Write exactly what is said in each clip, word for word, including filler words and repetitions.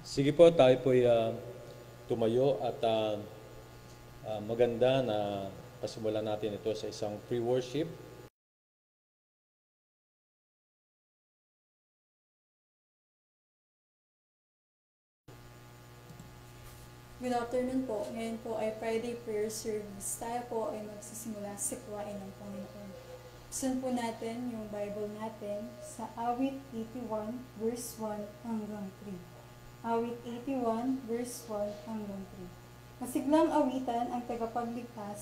Sige po, tayo po'y uh, tumayo at uh, uh, maganda na pasimulan natin ito sa isang pre-worship. Good afternoon po. Ngayon po ay Friday prayer service. Tayo po ay magsisimula sa kuwain ng Panginoon. Sun po natin yung Bible natin sa Awit eighty-one verse one hanggang three. Awit eighty-one verse one hanggang three. Masiglang awitan ang tagapagligtas.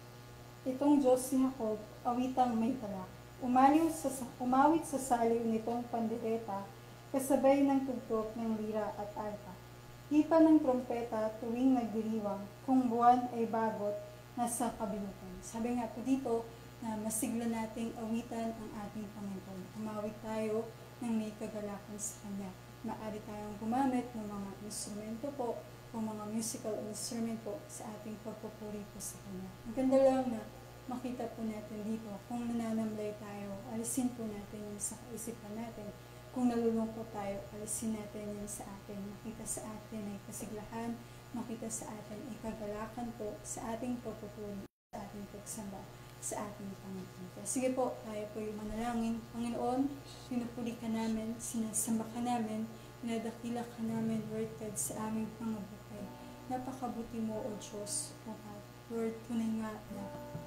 Itong Diyos si Jacob, awitang may talak. Umaliw sa, umawit sa saliw nitong pandereta, kasabay ng tugtog ng lira at arpa. Hipa ng trompeta tuwing nagdiriwang, kung buwan ay bagot nasa kabilukan. Sabi nga po dito na masigla nating awitan ang ating Panginoon. Umawit tayo ng may kagalakan sa Kanya. Maaari tayong gumamit ng mga instrumento po o mga musical instrument po sa ating pagpupuri po sa Kanya. Ang ganda lang na makita po natin dito kung nananamlay tayo, alisin po natin yung sa kaisipan natin. Kung nalulungkot tayo, alisin natin yun sa atin. Makita sa atin ay kasiglahan, makita sa atin ay kagalakan po sa ating pagpupuri, sa ating pagsamba, sa ating Panginoon. Kaya sige po, tayo po yung manalangin. Panginoon, pinupuli ka namin, sinasamba ka namin, pinadakila ka namin, Lord God, sa aming mga buhay. Napakabuti mo, O Diyos, O God. Lord, tunay nga na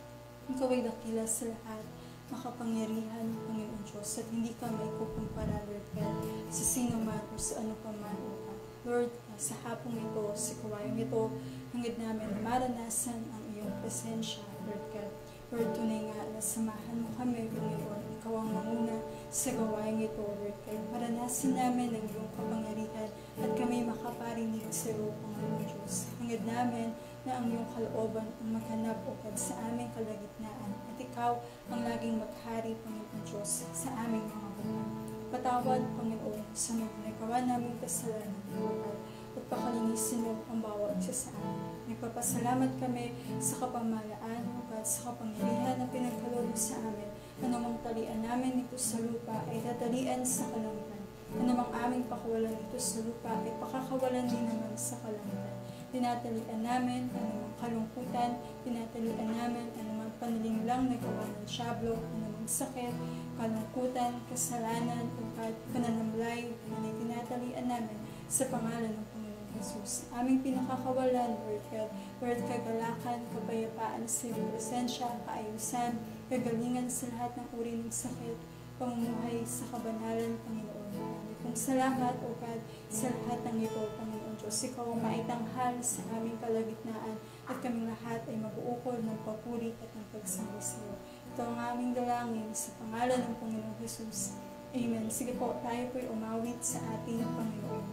ikaw ay dakila sa lahat, makapangyarihan, Panginoon Diyos, at hindi ka may kukumpara, Lord God, sa sino man o sa ano pa man, O God. Lord, sa hapong ito, sa kawayang ito, hangad namin na maranasan ang iyong presensya, Lord God. Lord, tunay nga na samahan mo kami, Panginoon, ikaw ang manguna sa gawain ito, Lord God. Maranasan namin ang iyong kapangyarihan at kami makaparinig sa iyo, Panginoon Diyos. Hangad namin na ang iyong kalooban ang maghanap o God sa aming kalagitnaan at ikaw ang laging maghari, Panginoon Diyos, sa aming mga buhay. Patawad, Panginoon, sa mga nagawa naming kasalanan, Lord, at pakalinisin mo ang bawat isa sa amin. Nagpapasalamat kami sa kapamahalaan, O God, sa kapangyarihan na pinagkaloob sa amin. Anumang talian namin dito sa lupa ay tatalian sa kalangitan. Anumang aming pakawalan dito sa lupa ay pakakawalan din naman sa kalangitan. Tinatalian namin anumang kalungkutan, tinatalian namin anumang panalinglang na gawa ng syablo, anumang sakit, kalungkutan, kasalanan, o pananamlay, na tinatalian namin sa pangalan ng Panginoon Jesus. Aming pinakakawalan, Lord God, Lord, kagalakan, kapayapaan sa iyong presensya, kaayusan, kagalingan sa lahat ng uri ng sakit, pamumuhay sa kabanalan, Panginoon. Kung salamat, O God, sa lahat ng ito, Panginoon Diyos, ikaw ang maitanghal sa aming kalagitnaan at kaming lahat ay mag-uukol ng papuri at ng pagsamba sa iyo. Ito ang aming dalangin sa pangalan ng Panginoon Jesus. Amen. Sige po, tayo po'y umawit sa ating Panginoon.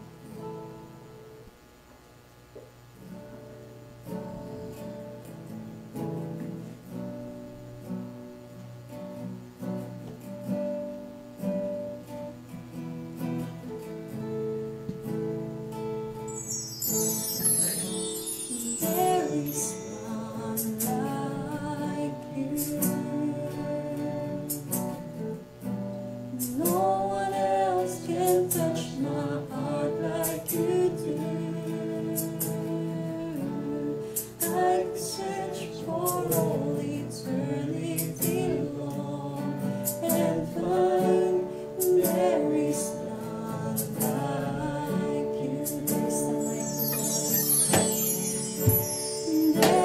There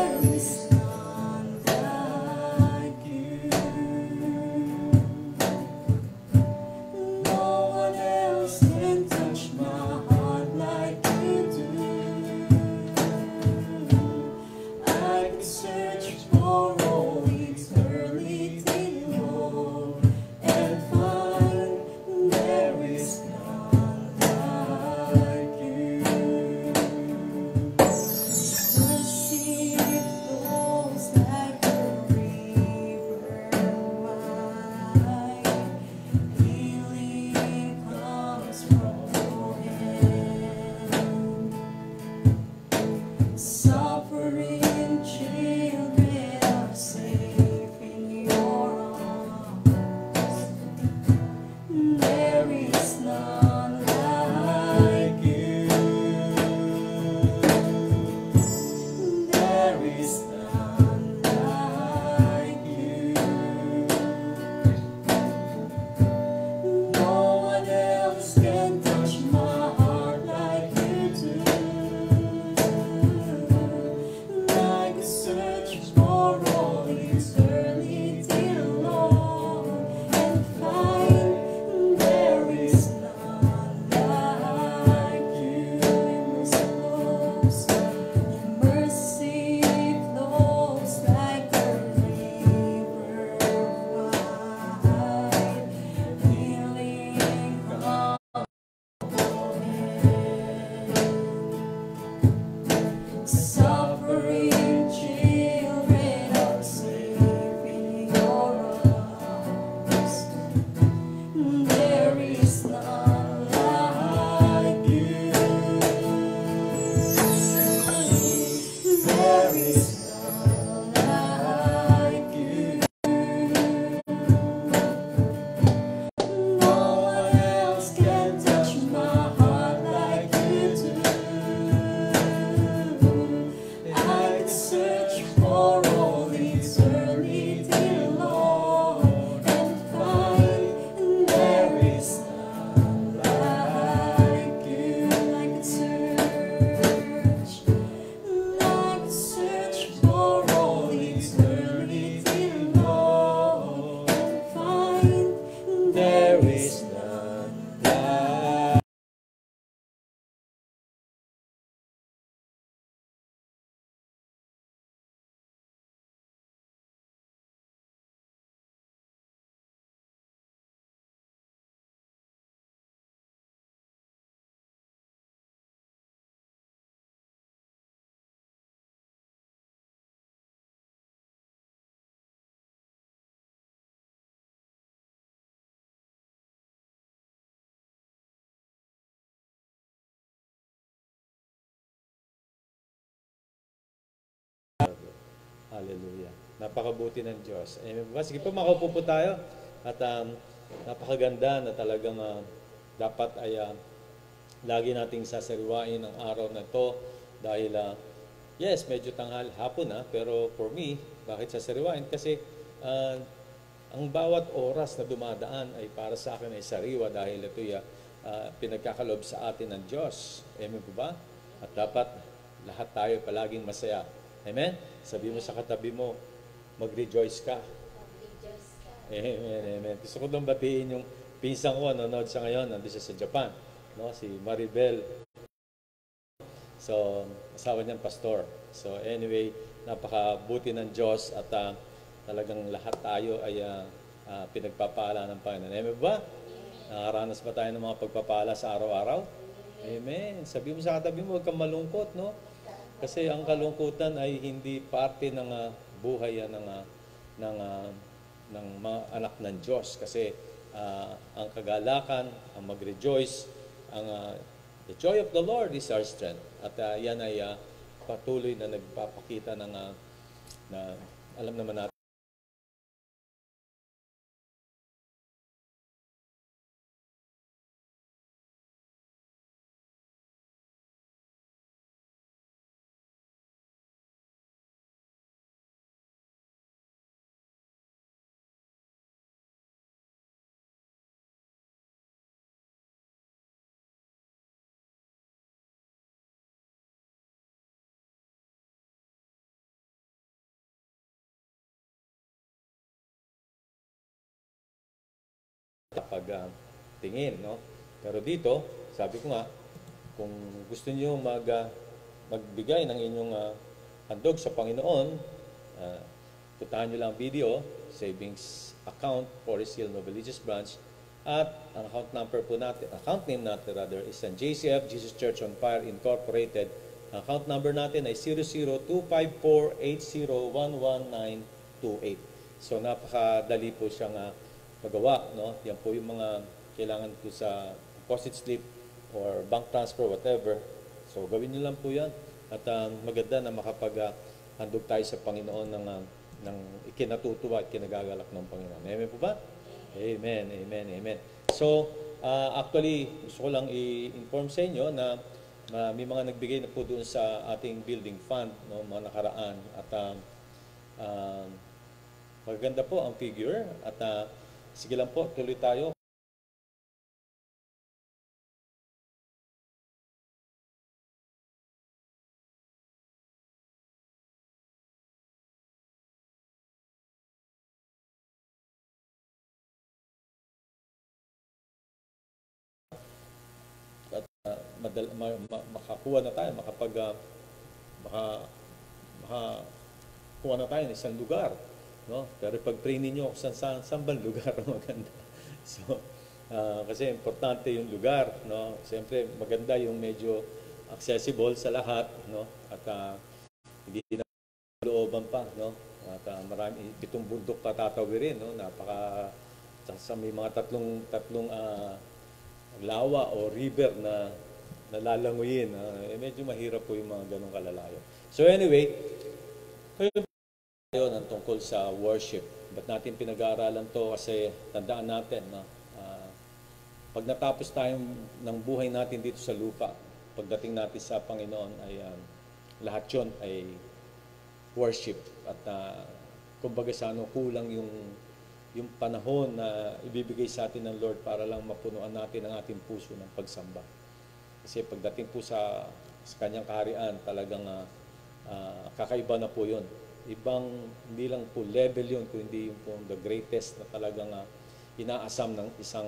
Hallelujah. Napakabuti ng Diyos. Amen po ba? Sige po, makaupo po tayo. At um, napakaganda na talagang uh, dapat ay uh, lagi nating sasariwain ang araw na to dahil uh, yes, medyo tanghal hapon na, pero for me, bakit sasariwain? Kasi uh, ang bawat oras na dumadaan ay para sa akin ay sariwa dahil ito uh, uh, pinagkakalob sa atin ng Diyos. Amen po ba? At dapat lahat tayo palaging masaya. Amen? Sabi mo sa katabi mo, mag-rejoice ka. Amen, amen. Gusto ko lang batiin yung pinsang ko, nanonood siya ngayon, nandun siya sa Japan. No? Si Maribel. So, asawa niyan, pastor. So, anyway, napakabuti ng Diyos at uh, talagang lahat tayo ay uh, uh, pinagpapala ng Panginoon. Amen ba? Nakaranas ba tayo ng mga pagpapala sa araw-araw? Amen. Sabi mo sa katabi mo, huwag kang malungkot, no? Kasi ang kalungkutan ay hindi parte ng uh, buhay yan ng, uh, ng, uh, ng mga anak ng Diyos. Kasi uh, ang kagalakan, ang mag-rejoice, ang uh, the joy of the Lord is our strength. At uh, yan ay uh, patuloy na nagpapakita ng uh, na alam naman natin. Pag uh, tingin, no? Pero dito, sabi ko nga, kung gusto niyo mag uh, magbigay ng inyong uh, handog sa Panginoon, uh, puntahan niyo lang ang video, savings account, Forest Hill Novaliches Branch, at ang account number po natin, account name natin rather, is ang J C F, Jesus Church on Fire Incorporated. Ang account number natin ay zero zero two five four eight zero one one nine two eight. So napakadali po siyang uh, magawa, no? Yan po yung mga kailangan po sa deposit slip or bank transfer, whatever. So, gawin nyo lang po yan. At uh, maganda na makapag-handog tayo sa Panginoon ng, uh, ng ikinatutuwa at kinagagalak ng Panginoon. Amen po ba? Amen, amen, amen. So, uh, actually, gusto ko lang i-inform sa inyo na uh, may mga nagbigay na po doon sa ating building fund, no? Mga nakaraan. At uh, uh, maganda po ang figure. At uh, sige lang po, tuloy tayo. At uh, madal, ma, ma, makakuha na tayo, makapag uh, maka, makakuha na tayo ng isang lugar. No? Pero pag pray ninyo kung saan, saan bang lugar maganda. So, uh, kasi importante yung lugar, no? Siyempre maganda yung medyo accessible sa lahat, no? At uh, hindi na looban pa, no? At uh, marami pitong bundok pa tatawirin, no? Napaka sa may mga tatlong tatlong uh, lawa o river na nalalanguyin. Uh, eh, medyo mahirap po yung mga ganong kalalayo. So anyway, tayo ng tungkol sa worship. Ba't natin pinag-aaralan to? Kasi tandaan natin, no? Uh, pag natapos tayong ng buhay natin dito sa lupa, pagdating natin sa Panginoon ay um, lahat yun ay worship. At uh, kumbaga sa ano, kulang yung, yung panahon na ibibigay sa atin ng Lord para lang mapunuan natin ang ating puso ng pagsamba. Kasi pagdating po sa, sa kanyang kaharian, talagang uh, uh, kakaiba na po yun. Ibang, hindi lang po level yun, kundi yung po the greatest na talagang uh, inaasam ng isang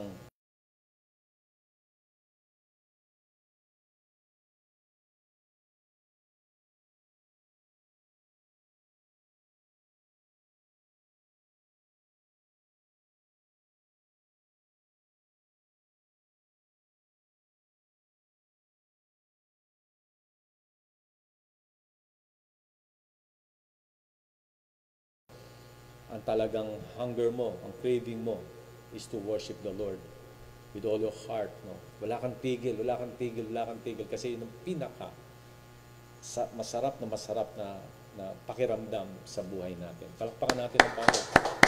ang talagang hunger mo, ang craving mo is to worship the Lord with all your heart, no? Wala kang tigil, wala kang tigil, wala kang tigil kasi yun ang pinaka sa, masarap na masarap na na pakiramdam sa buhay natin. Palakpakan natin ang Panginoon.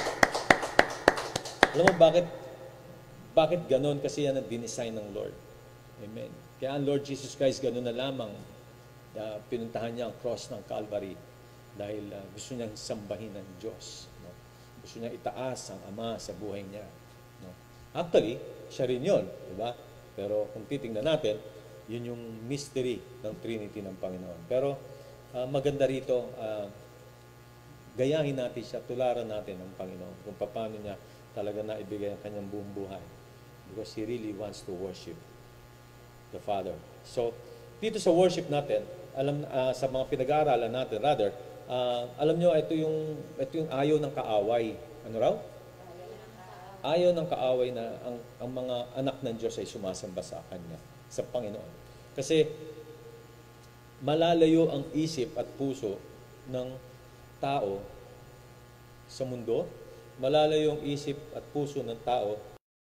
Alam mo bakit bakit ganon? Kasi yan ang dinesign ng Lord. Amen. Kaya ang Lord Jesus Christ ganon na lamang uh, pinuntahan niya ang cross ng Calvary dahil uh, gusto niyang sambahin ng Diyos. No? Gusto niya itaas ang Ama sa buhay niya. No? Actually, siya rin yun. Diba? Pero kung titingnan natin, yun yung mystery ng Trinity ng Panginoon. Pero uh, maganda rito, uh, gayahin natin siya, tularan natin ng Panginoon kung paano niya talaga na ibigay ang kanyang buong buhay. Because He really wants to worship the Father. So, dito sa worship natin, alam uh, sa mga pinag-aaralan natin, rather, uh, alam nyo, ito yung, ito yung ayaw ng kaaway. Ano raw? Ayaw ng kaaway na ang, ang mga anak ng Diyos ay sumasamba sa Kanya, sa Panginoon. Kasi, malalayo ang isip at puso ng tao sa mundo, malalayo ang isip at puso ng tao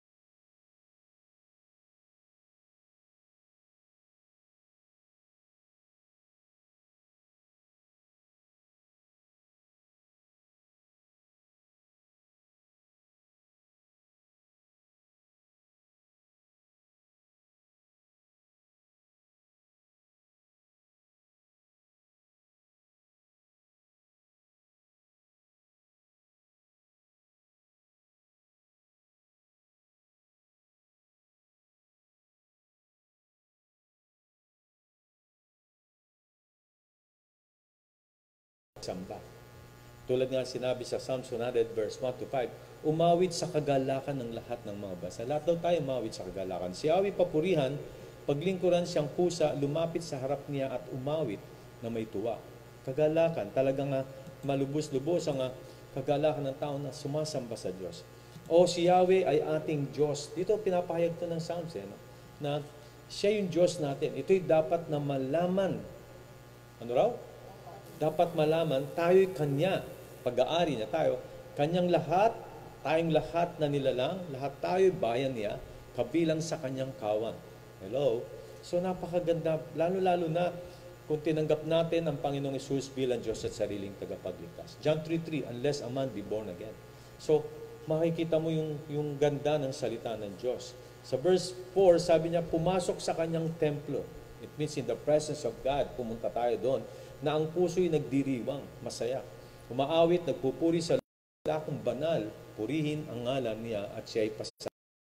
samba. Tulad nga sinabi sa Psalms one hundred verse one to five, umawit sa kagalakan ng lahat ng mga bansa. Lahat daw tayo umawit sa kagalakan. Si Yahweh papurihan, paglingkuran siyang pusa, lumapit sa harap niya at umawit na may tuwa. Kagalakan, talagang uh, malubos-lubos ang uh, kagalakan ng tao na sumasamba sa Diyos. O si Yahweh ay ating Diyos. Dito pinapahayag to ng Psalms, eh, no? Na siya yung Diyos natin. Ito'y dapat na malaman. Ano raw? Dapat malaman, tayo'y Kanya. Pag-aari niya tayo. Kanyang lahat, tayong lahat na nilalang, lahat tayo'y bayan niya, kabilang sa Kanyang kawan. Hello? So napakaganda, lalo-lalo na kung tinanggap natin ang Panginoong Hesus bilang Diyos at sariling tagapagligtas. John three three, unless a man be born again. So, makikita mo yung, yung ganda ng salita ng Diyos. Sa verse four, sabi niya, pumasok sa Kanyang templo. It means in the presence of God, pumunta tayo doon, na ang puso'y nagdiriwang, masaya. Umaawit, nagpupuri sa lakong banal, purihin ang ngalan niya at siya'y pasasalamat.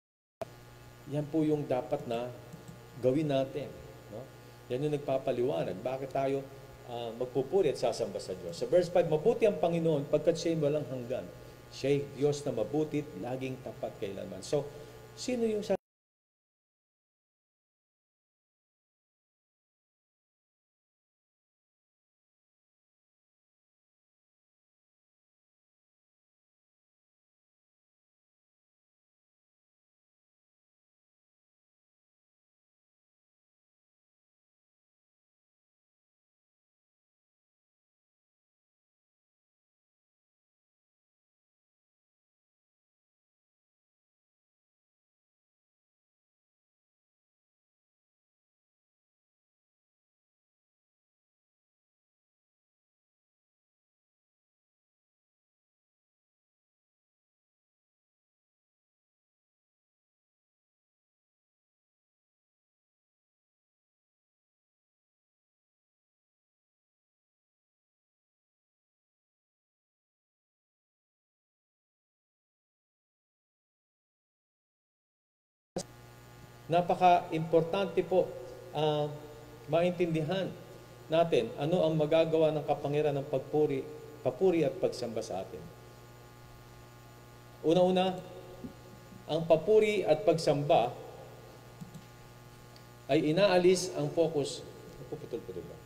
Yan po yung dapat na gawin natin. No? Yan yung nagpapaliwanag. Bakit tayo uh, magpupuri at sasamba sa Diyos? Sa verse five, mabuti ang Panginoon pagkat siya'y walang hanggan. Siya'y Diyos na mabutit, laging tapat kailanman. So, sino yung sa napaka-importante po uh, maintindihan natin ano ang magagawa ng kapangyarihan ng pagpuri, papuri at pagsamba sa atin. Una-una, ang papuri at pagsamba ay inaalis ang focus. Puputol-putol ba?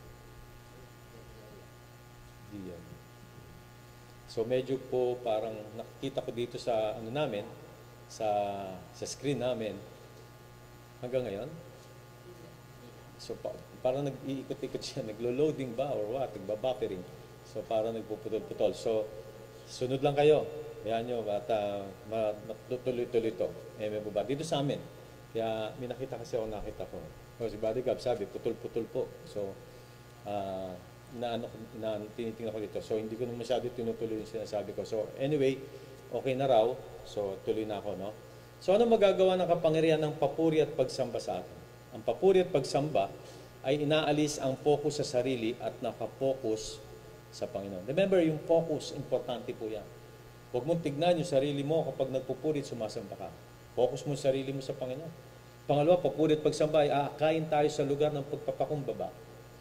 Diyan. So medyo po parang nakikita ko dito sa ano namin, sa sa screen namin hanggang ngayon. So pa, parang nag-iikot-ikot siya, naglo-loading ba or what, nagba-buffering. So parang nagpuputol-putol. So sunod lang kayo. Kaya nyo at uh, matutuloy-tuloy ito. Eh, may ba? Dito sa amin. Kaya may nakita kasi ako nakita ko. So, si Buddy Gab sabi, putol-putol po. So, uh, na ano na tinitingnan ko dito. So hindi ko na masyado tinutuloy yung sinasabi ko. So anyway, okay na raw. So tuloy na ako, no? So ano magagawa ng kapangyarihan ng papuri at pagsamba sa atin? Ang papuri at pagsamba ay inaalis ang focus sa sarili at nakapokus sa Panginoon. Remember, yung focus, importante po yan. Huwag mong tignan yung sarili mo kapag nagpupuri at sumasamba ka. Focus mo yung sarili mo sa Panginoon. Pangalawa, papuri at pagsamba ay aakayin tayo sa lugar ng pagpapakumbaba.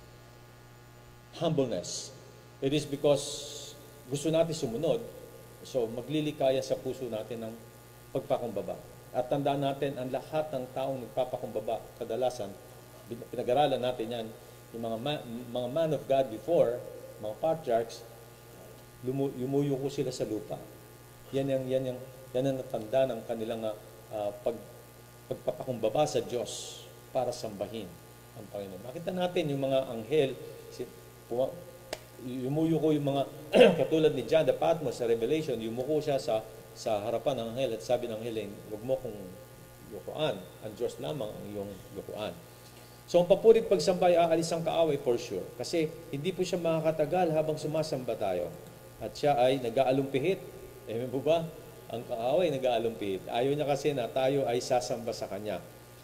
Humbleness. It is because gusto natin sumunod, so maglilikaya sa puso natin ng pagpakumbaba. At tandaan natin, ang lahat ng taong nagpapakumbaba, kadalasan, pinag-aralan natin yan, yung mga man, mga man of God before, mga patriarchs, lumu, yumuyo ko sila sa lupa. Yan ang, yan ang, yan ang natanda ng kanilang uh, pag, pagpapakumbaba sa Diyos para sambahin ang Panginoon. Makita natin yung mga anghel, si, yumuyo ko yung mga katulad ni John the Patmos sa Revelation, yumuko siya sa sa harapan ng anghel at sabi ng anghel, huwag mo kong lukuan, ang Diyos lamang ang iyong lukuan. So ang papurit pagsamba ay aalis ang kaaway for sure, kasi hindi po siya makakatagal habang sumasamba tayo at siya ay nag-aalumpihit. Amen po ba? Ang kaaway nag-aalumpihit. Ayaw niya kasi na tayo ay sasamba sa kanya.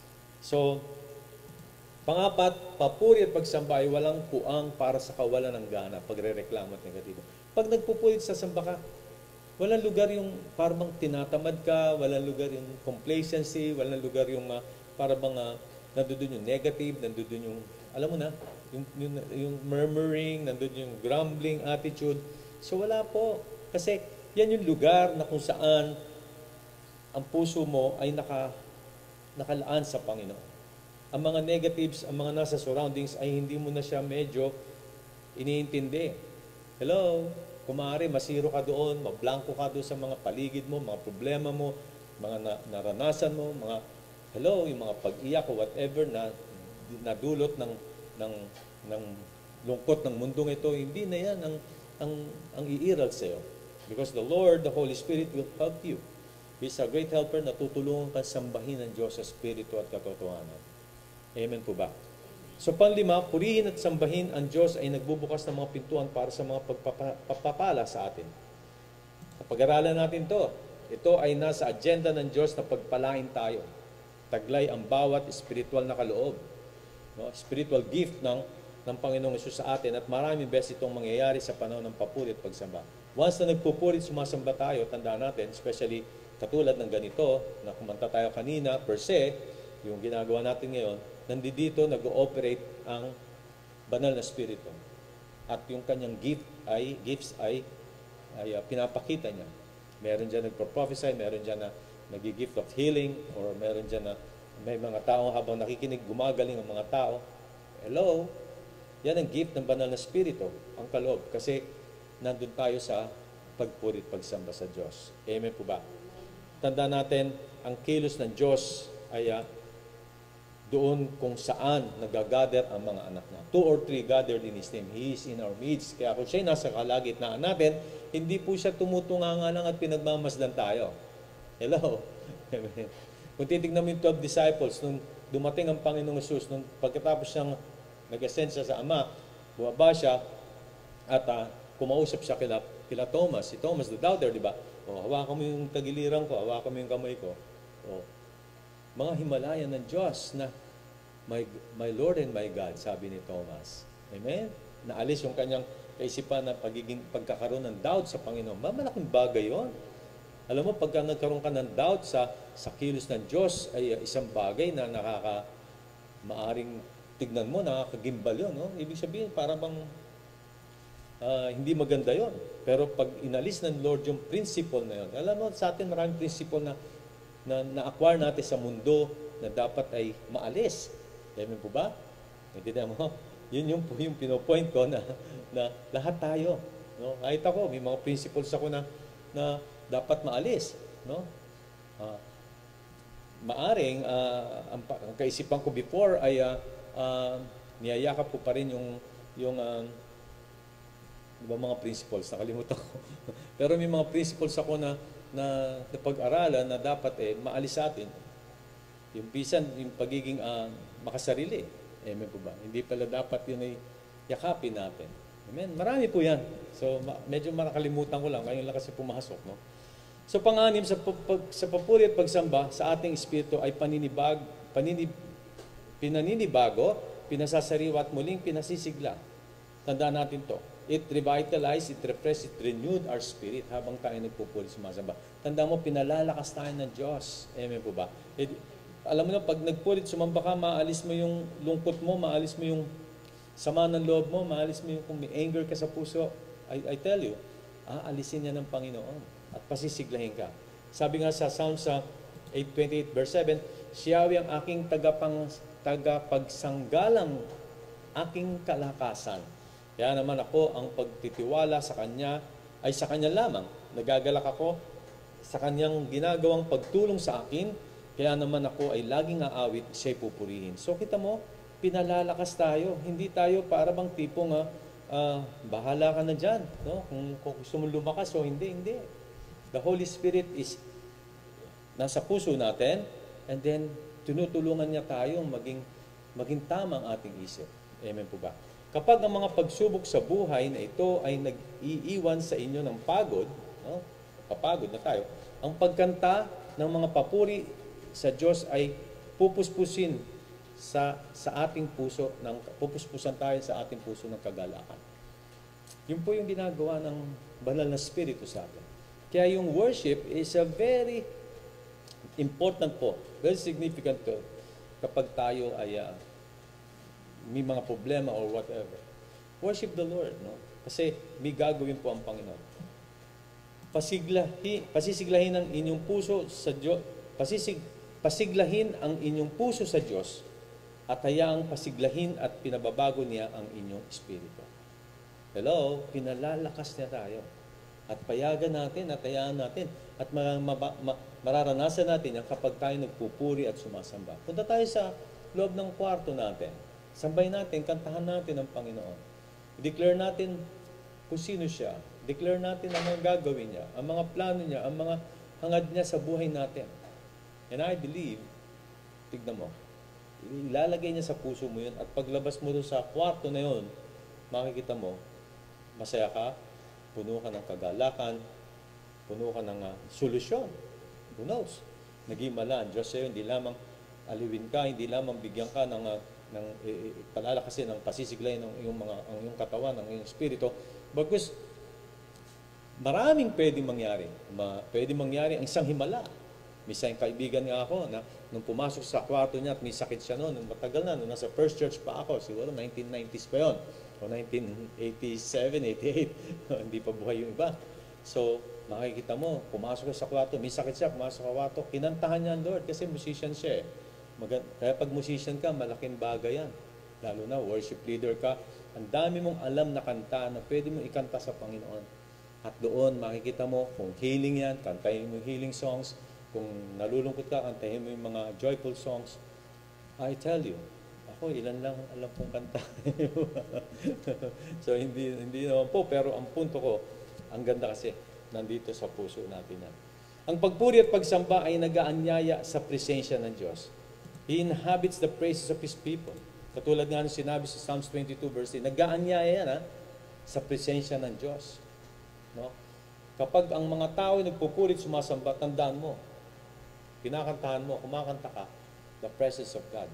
So pangapat, papuri at pagsamba ay walang puang para sa kawalan ng gana, pagre-reklamo at negatibo. Pag nagpupurit sa samba ka, walang lugar yung parang tinatamad ka, walang lugar yung complacency, walang lugar yung uh, parang uh, nandoon yung negative, nandoon yung, alam mo na, yung, yung, yung murmuring, nandoon yung grumbling attitude. So wala po. Kasi yan yung lugar na kung saan ang puso mo ay naka, nakalaan sa Panginoon. Ang mga negatives, ang mga nasa surroundings ay hindi mo na siya medyo iniintindi. Hello? Kung maaari, masiro ka doon, mablanko ka doon sa mga paligid mo, mga problema mo, mga na, naranasan mo, mga, hello, yung mga pag-iyak o whatever na nadulot ng, ng, ng lungkot ng mundong ito, hindi na yan ang, ang, ang iiral sa'yo. Because the Lord, the Holy Spirit will help you. He's a great helper na tutulungan ka sambahin ng Diyos sa Espiritu at katotohanan. Amen po ba? So panlima, purihin at sambahin ang Diyos ay nagbubukas ng mga pintuan para sa mga pagpapala sa atin. Pag-aralan natin to. Ito ay nasa agenda ng Diyos na pagpalain tayo. Taglay ang bawat spiritual na kaloob. No? Spiritual gift ng, ng Panginoong Hesus sa atin at maraming beses itong mangyayari sa panahon ng papuri at pagsamba. Once na nagpupurit, sumasamba tayo, tandaan natin, especially katulad ng ganito, na kumanta tayo kanina, per se, yung ginagawa natin ngayon, nandito nag-ooperate ang banal na spirito. At yung kanyang gift ay, gifts ay, ay uh, pinapakita niya. Meron dyan nagpo-prophesy, meron dyan na nag-gift of healing, or meron dyan na may mga tao habang nakikinig, gumagaling ang mga tao. Hello? Yan ang gift ng banal na spirito, ang kaloob. Kasi nandun tayo sa pagpurit, pagsamba sa Diyos. Amen po ba? Tandaan natin, ang kilos ng Diyos ay uh, doon kung saan nagagather ang mga anak na. Two or three gathered in His name. He is in our midst. Kaya kung siya nasa kalagitnaan natin, hindi po siya tumutunganga lang at pinagmamasdan tayo. Hello? Kung titignan mo yung twelve disciples, nung dumating ang Panginoong Hesus, nung pagkatapos siyang nag-ascend siya sa Ama, bumaba siya at uh, kumausap siya kila, kila Thomas. Si Thomas the doubter, di ba? O, hawakan mo yung tagiliran ko, hawakan mo yung kamay ko. O, mga himalayan ng Diyos na my, my Lord and my God, sabi ni Thomas. Amen? Naalis yung kanyang kaisipan na pagiging, pagkakaroon ng doubt sa Panginoon. Malaking bagay yun. Alam mo, pagka nagkaroon ka ng doubt sa, sa kilos ng Diyos, ay isang bagay na nakaka, maaring tignan mo, nakakagimbal yun. No? Ibig sabihin, para bang uh, hindi maganda yun. Pero pag inalis ng Lord yung principle na yun, alam mo, sa atin maraming principle na na na-acquire natin sa mundo na dapat ay maalis. Amen po ba? Hindi na mo. Yun yung, yung pinopoint ko na, na lahat tayo. No? Kahit ako, may mga principles ako na, na dapat maalis. No? Uh, maaring, uh, ang, ang kaisipan ko before ay uh, uh, niyayakap ko pa rin yung, yung uh, diba mga principles, nakalimutan ko. Pero may mga principles ako na na, na pag-aralan na dapat eh, maalis sa atin. Yung pisan, yung pagiging uh, makasarili. Amen po ba? Hindi pala dapat yun ay yakapin natin. Amen. Marami po yan. So, ma- medyo makakalimutan ko lang. Ngayon lang kasi pumasok, no? So, pang-anim, sa, pag, sa papuri at pagsamba sa ating espiritu ay paninibag, paninib, pinaninibago, pinasasariwa at muling pinasisigla. Tandaan natin to. It revitalized, it refreshed, it renewed our spirit habang tayo nagpupuri sumasamba. Tandaan mo, pinalalakas tayo ng Diyos. Amen po ba? It, alam mo na, pag nagpurit, sumamba ka, maalis mo yung lungkot mo, maalis mo yung sama ng loob mo, maalis mo yung kung may anger ka sa puso. I, I tell you, aalisin niya ng Panginoon at pasisiglahin ka. Sabi nga sa Psalms eight twenty-eight verse seven, Siyawi ang aking tagapang, tagapagsanggalang aking kalakasan. Kaya naman ako ang pagtitiwala sa Kanya ay sa Kanya lamang. Nagagalak ako sa Kanyang ginagawang pagtulong sa akin. Kaya naman ako ay laging aawit, siya'y pupurihin. So kita mo, pinalalakas tayo. Hindi tayo para bang tipong uh, uh, bahala ka na dyan. No? Kung, kung gusto mo lumakas o hindi, hindi. The Holy Spirit is nasa puso natin and then tinutulungan niya tayo maging, maging tamang ating isip. Amen po ba? Kapag ang mga pagsubok sa buhay na ito ay nag-iiwan sa inyo ng pagod, no? Kapagod na tayo, ang pagkanta ng mga papuri sa Diyos ay pupuspusin sa sa ating puso ng pupuspusan tayo sa ating puso ng kagalakan. Yun po yung ginagawa ng banal na spirito sa atin. Kaya yung worship is a very important po, very significant to kapag tayo ay uh, may mga problema or whatever. Worship the Lord, no? Kasi may gagawin po ang Panginoon. Pasiglahin, pasisiglahin ang inyong puso sa Diyos, pasisig Pasiglahin ang inyong puso sa Diyos at hayaang pasiglahin at pinababago niya ang inyong espiritu. Hello, pinalalakas niya tayo. At payagan natin at hayaan natin at mararanasan natin yan kapag tayo nagpupuri at sumasamba. Punta tayo sa loob ng kwarto natin. Sambay natin, kantahan natin ang Panginoon. I-declare natin kung sino siya. Declare natin ang mga gagawin niya, ang mga plano niya, ang mga hangad niya sa buhay natin. And I believe, tignan mo, ilalagay niya sa puso mo yun at paglabas mo doon sa kwarto na yun, makikita mo, masaya ka, puno ka ng kagalakan, puno ka ng uh, solusyon. Who knows? Nag-imala ang Diyos sa'yo, hindi lamang aliwin ka, hindi lamang bigyan ka ng, uh, ng eh, palalakasin, ng pasisiglayin ng iyong, mga, ang iyong katawan, ng iyong espiritu. Bagkus, maraming pwedeng mangyari. Ma, pwedeng mangyari ang isang himala. May isang kaibigan nga ako na nung pumasok sa kwarto niya at may sakit siya noon, nung matagal na, nung nasa first church pa ako, siguro nineteen nineties pa yun, o nineteen eighty-seven, eighty-eight, hindi pa buhay yung iba. So, makikita mo, pumasok sa kwarto, may sakit siya, pumasok sa kwarto, kinantahan niya ang Lord kasi musician siya eh. Mag- Kaya pag musician ka, malaking bagay yan. Lalo na, worship leader ka, ang dami mong alam na kanta na pwede mong ikanta sa Panginoon. At doon, makikita mo kung healing yan, kantahin mo healing songs. Kung nalulungkot ka, kantahin mo yung mga joyful songs. I tell you, ako, ilan lang alam kong kanta. So, hindi, hindi naman po, pero ang punto ko, ang ganda kasi, nandito sa puso natin yan. Ang pagpuri at pagsamba ay nag-aanyaya sa presensya ng Diyos. He inhabits the praises of His people. Katulad nga ng sinabi sa Psalms twenty-two verse eight, nag-aanyaya yan ha, sa presensya ng Diyos. No? Kapag ang mga tao ay nagpupurit, sumasamba, tandaan mo, kinakantahan mo, kumakanta ka, the presence of God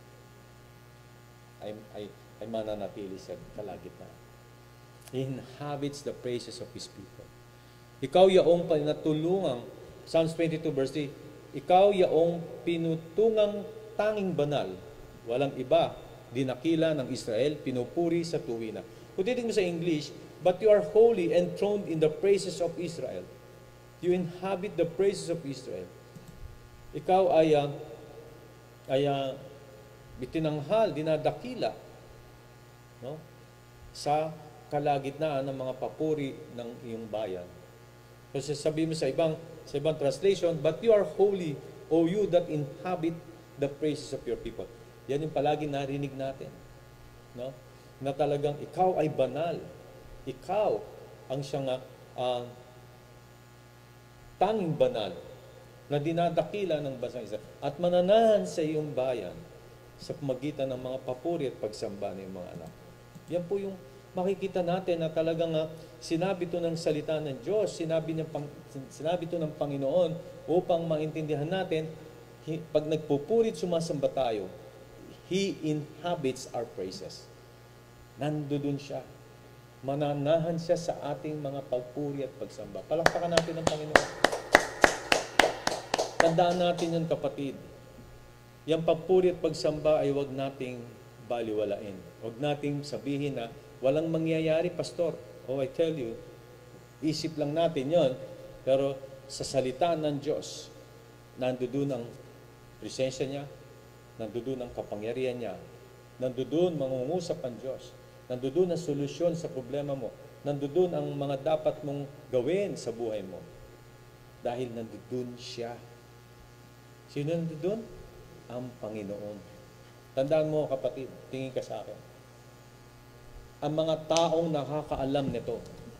ay, ay, ay mananatili sa kalagitnaan. He inhabits the praises of His people. Ikaw yaong pinatulungang, Psalms twenty-two verse three, ikaw yaong pinutungang tanging banal, walang iba, dinakila ng Israel, pinupuri sa tuwina. Kung titignan mo sa English, but you are holy, enthroned in the praises of Israel. You inhabit the praises of Israel. Ikaw ay, uh, ay uh, bitinanghal, dinadakila, no? Sa kalagitnaan ng mga papuri ng iyong bayan. Kasi sabi mo sa ibang, sa ibang translation, but you are holy, O you that inhabit the praises of your people. Yan yung palagi narinig natin. No? Na talagang ikaw ay banal. Ikaw ang siyang uh, tanging banal na dinadakila ng bansang Israel at mananahan sa iyong bayan sa pamagitan ng mga papuri at pagsamba ng mga anak. Yan po yung makikita natin na talagang uh, sinabi ito ng salita ng Diyos, sinabi, ng pang, sinabi ito ng Panginoon upang maintindihan natin, he, pag nagpupurit sumasamba tayo, He inhabits our praises. Nandoon siya. Mananahan siya sa ating mga pagpuri at pagsamba. Palakpakan natin ang Panginoon. Tandaan natin yan, kapatid. Yang pagpuri at pagsamba ay huwag nating baliwalain. Huwag nating sabihin na walang mangyayari, pastor. Oh, I tell you, isip lang natin yon. Pero sa salita ng Diyos, nandoon ang presensya niya, nandoon ang kapangyarihan niya, nandoon mangungusap ang Diyos, nandoon ang solusyon sa problema mo, nandoon ang mga dapat mong gawin sa buhay mo. Dahil nandoon siya. Sino nandoon? Ang Panginoon. Tandaan mo, kapatid, tingin ka sa akin. Ang mga taong nakakaalam nito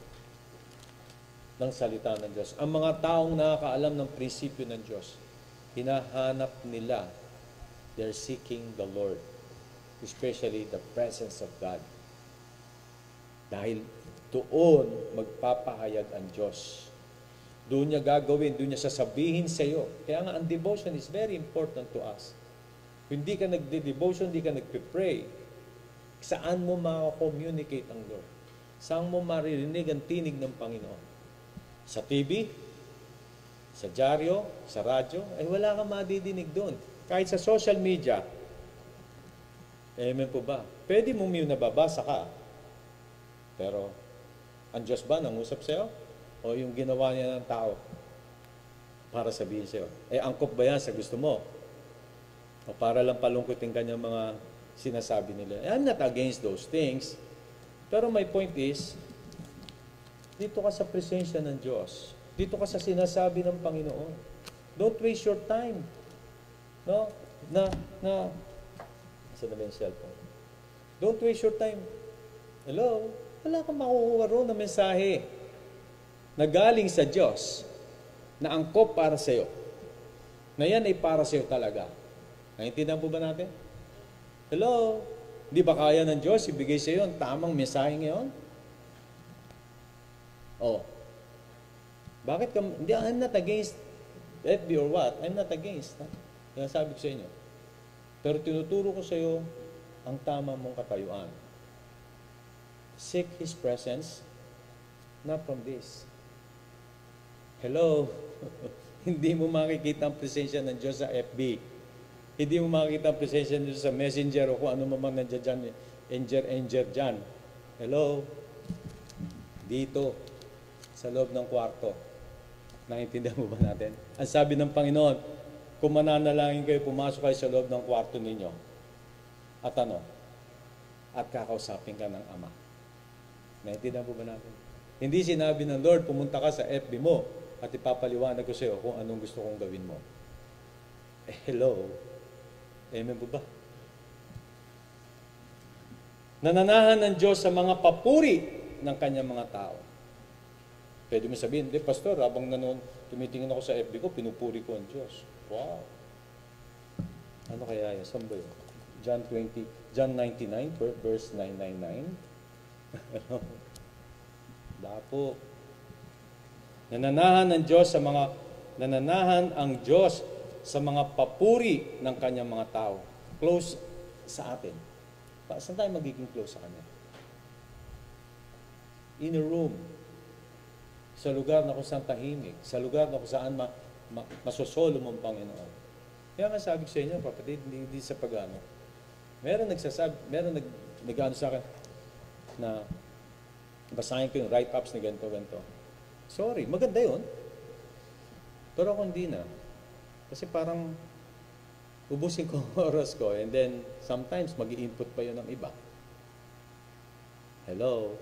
ng salita ng Diyos, ang mga taong nakakaalam ng prinsipyo ng Diyos, hinahanap nila, they're seeking the Lord, especially the presence of God. Dahil doon magpapahayag ang Diyos. Doon niya gagawin, doon niya sasabihin sa iyo. Kaya nga, ang devotion is very important to us. Kung hindi ka nagde-devotion, hindi ka nagpe-pray, saan mo maka-communicate ang Lord? Saan mo maririnig ang tinig ng Panginoon? Sa T V? Sa dyaryo? Sa radyo? Ay wala kang madidinig doon. Kahit sa social media. Amen po ba? Pwede mo yung nababasa ka. Pero, ang Diyos ba nangusap sa'yo? O yung ginawa niya ng tao para sabihin sa'yo? Eh, angkop ba yan sa gusto mo? O para lang palungkutin kanyang mga sinasabi nila. I'm not against those things. Pero my point is, dito ka sa presensya ng Diyos. Dito ka sa sinasabi ng Panginoon. Don't waste your time. No? Na, na, saan na ba yung cellphone? Don't waste your time. Hello? Wala kang makukuha roon na mensahe na galing sa Diyos na angkop para sa iyo. Na yan ay para sa iyo talaga. Naintindihan po ba natin? Hello? Hindi ba kaya ng Diyos ibigay sa iyo ang tamang mensahe ngayon? Oh. Bakit ka, hindi, I'm not against F B or what? I'm not against. Ha? Yan sabi ko sa inyo. Pero tinuturo ko sa iyo ang tama mong katayuan. Seek His presence, not from this. Hello? Hindi mo makikita ang presensya ng Diyos sa F B. Hindi mo makikita ang presensya nyo sa messenger o kung ano mamang nandiyan dyan, angel, angel dyan. Hello? Dito, sa loob ng kwarto. Naintindihan mo ba natin? Ang sabi ng Panginoon, kung mananalangin kayo, pumasok kayo sa loob ng kwarto ninyo. At ano? At kakausapin ka ng Ama. Naintindihan mo ba natin? Hindi sinabi ng Lord, pumunta ka sa F B mo at ipapaliwanag ko sa iyo kung anong gusto kong gawin mo. Eh, hello? Amen po ba? Nananahan ng Diyos sa mga papuri ng kanyang mga tao. Pwede mo sabihin, hindi, pastor, habang nanoon, tumitingin ako sa F B ko, pinupuri ko ang Diyos. Wow! Ano kaya yun? Saan ba yun? John twenty, John ninety-nine, verse nine ninety-nine. Dapo. Nananahan ng Diyos sa mga, nananahan ang Diyos sa mga papuri ng kanyang mga tao. Close sa atin. Saan tayo magiging close sa Kanya? In a room. Sa lugar na kung saan tahimik. Sa lugar na kung saan ma, ma, masosolo mong Panginoon. Kaya nga sabi ko sa inyo, kapatid, hindi, hindi sa pag-ano. Meron nagsasabi, meron nag, nag-ano sa akin na basahin ko yung write-ups na ganito, ganito. Sorry, maganda yun. Pero ako hindi na. Kasi parang ubusin ko ang oras ko and then sometimes mag-i-input pa yun ng iba. Hello?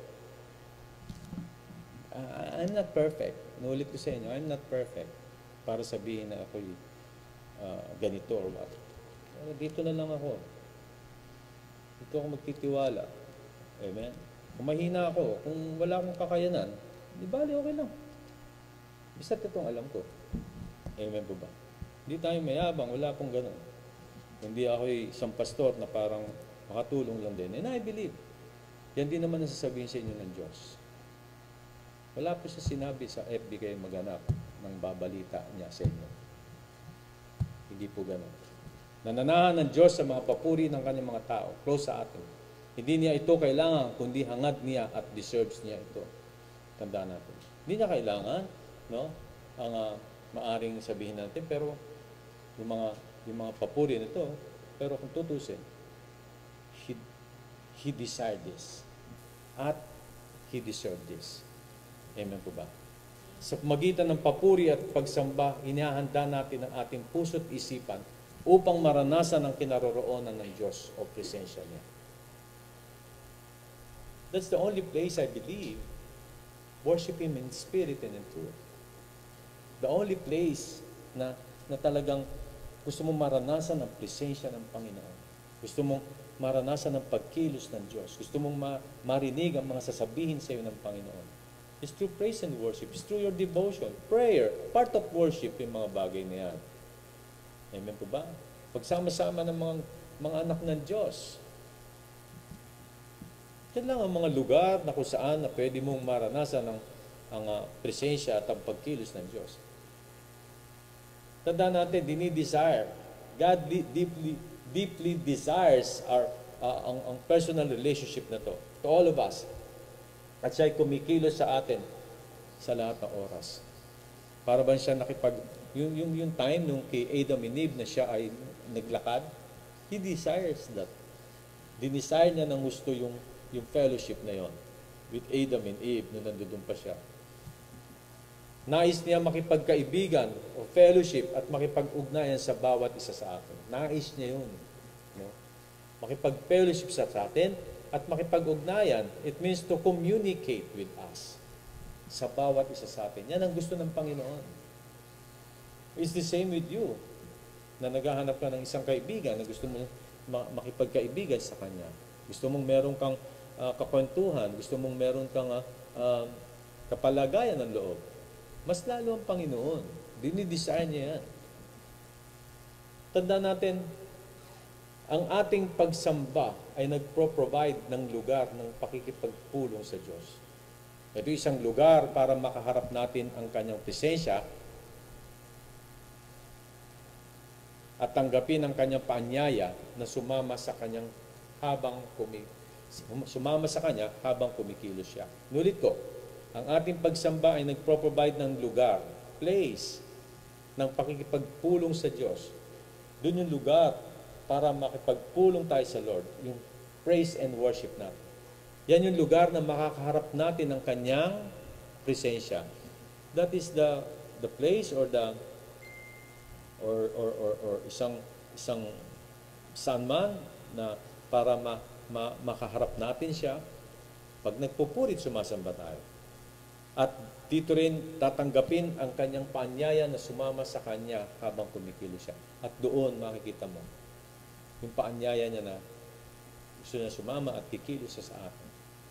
Uh, I'm not perfect. Nulit ko sa inyo, I'm not perfect para sabihin na ako'y uh, ganito or what. Pero dito na lang ako. Dito ako magtitiwala. Amen? Kung mahina ako, kung wala akong kakayanan, di bali, okay lang. Bisa't itong alam ko. Amen po ba? Hindi tayo mayabang, wala pong ganun. Hindi ako isang pastor na parang makatulong lang din. And I believe, Yan din naman ang sasabihin sa inyo ng Diyos. Wala po siya sinabi sa F B kayo maghanap ng babalita niya sa inyo. Hindi po ganun. Nananahan ng Diyos sa mga papuri ng kanyang mga tao, close sa atin. Hindi niya ito kailangan, kundi hangad niya at deserves niya ito. Tandaan natin. Hindi niya kailangan, no? Ang uh, maaring sabihin natin, pero yung mga, yung mga papuri nito, pero kung tutusin, he, he desired this. At he deserved this. Amen po ba? Sa magitan ng papuri at pagsamba, inihahanda natin ang ating puso't isipan upang maranasan ang kinaroroonan ng Diyos o presensya niya. That's the only place I believe worship Him in spirit and in truth. The only place na, na talagang gusto mong maranasan ang presensya ng Panginoon. Gusto mong maranasan ang pagkilos ng Diyos. Gusto mong ma- marinig ang mga sasabihin sa iyo ng Panginoon. It's through praise and worship. It's through your devotion. Prayer, part of worship yung mga bagay na yan. Amen po ba? Pagsama-sama ng mga, mga anak ng Diyos. Yan lang ang mga lugar na kung saan na pwede mong maranasan ang, ang uh, presensya at ang pagkilos ng Diyos. Tandaan natin, dinidesire. God di, deeply, deeply desires our, uh, ang, ang personal relationship na to. To all of us. At siya'y kumikilos sa atin sa lahat ng oras. Para ba siya nakipag... Yung, yung, yung time nung kay Adam and Eve na siya ay naglakad, He desires that. Dinesire niya ng gusto yung, yung fellowship na yon with Adam and Eve nung nandun pa siya. Nais niya makipagkaibigan o fellowship at makipag-ugnayan sa bawat isa sa atin. Nais niya yun. No? Makipag-fellowship sa atin at makipag-ugnayan. It means to communicate with us sa bawat isa sa atin. Yan ang gusto ng Panginoon. It's the same with you na naghahanap ka ng isang kaibigan na gusto mong makipagkaibigan sa kanya. Gusto mong meron kang uh, kakwentuhan, gusto mong meron kang uh, uh, kapalagayan ng loob. Mas lalo ang Panginoon. Dinidesign niya yan. Tandaan natin, ang ating pagsamba ay nagpro-provide ng lugar ng pakikipagpulong sa Diyos. Ito isang lugar para makaharap natin ang kanyang presensya at tanggapin ang kanyang paanyaya na sumama sa kanyang habang kumi sumama sa kanya habang kumikilos siya. Nulit ko, ang ating pagsamba ay nagpro-provide ng lugar, place, ng pakikipagpulong sa Diyos. Doon yung lugar para makipagpulong tayo sa Lord, yung praise and worship natin. Yan yung lugar na makakaharap natin ng kanyang presensya. That is the the place or the or or or, or isang isang saan man na para ma, ma, makaharap natin siya pag nagpupurit sumasamba tayo. At dito rin tatanggapin ang kanyang paanyaya na sumama sa kanya habang kumikilos siya. At doon makikita mo yung paanyaya niya na gusto niya sumama at kikilos siya sa atin.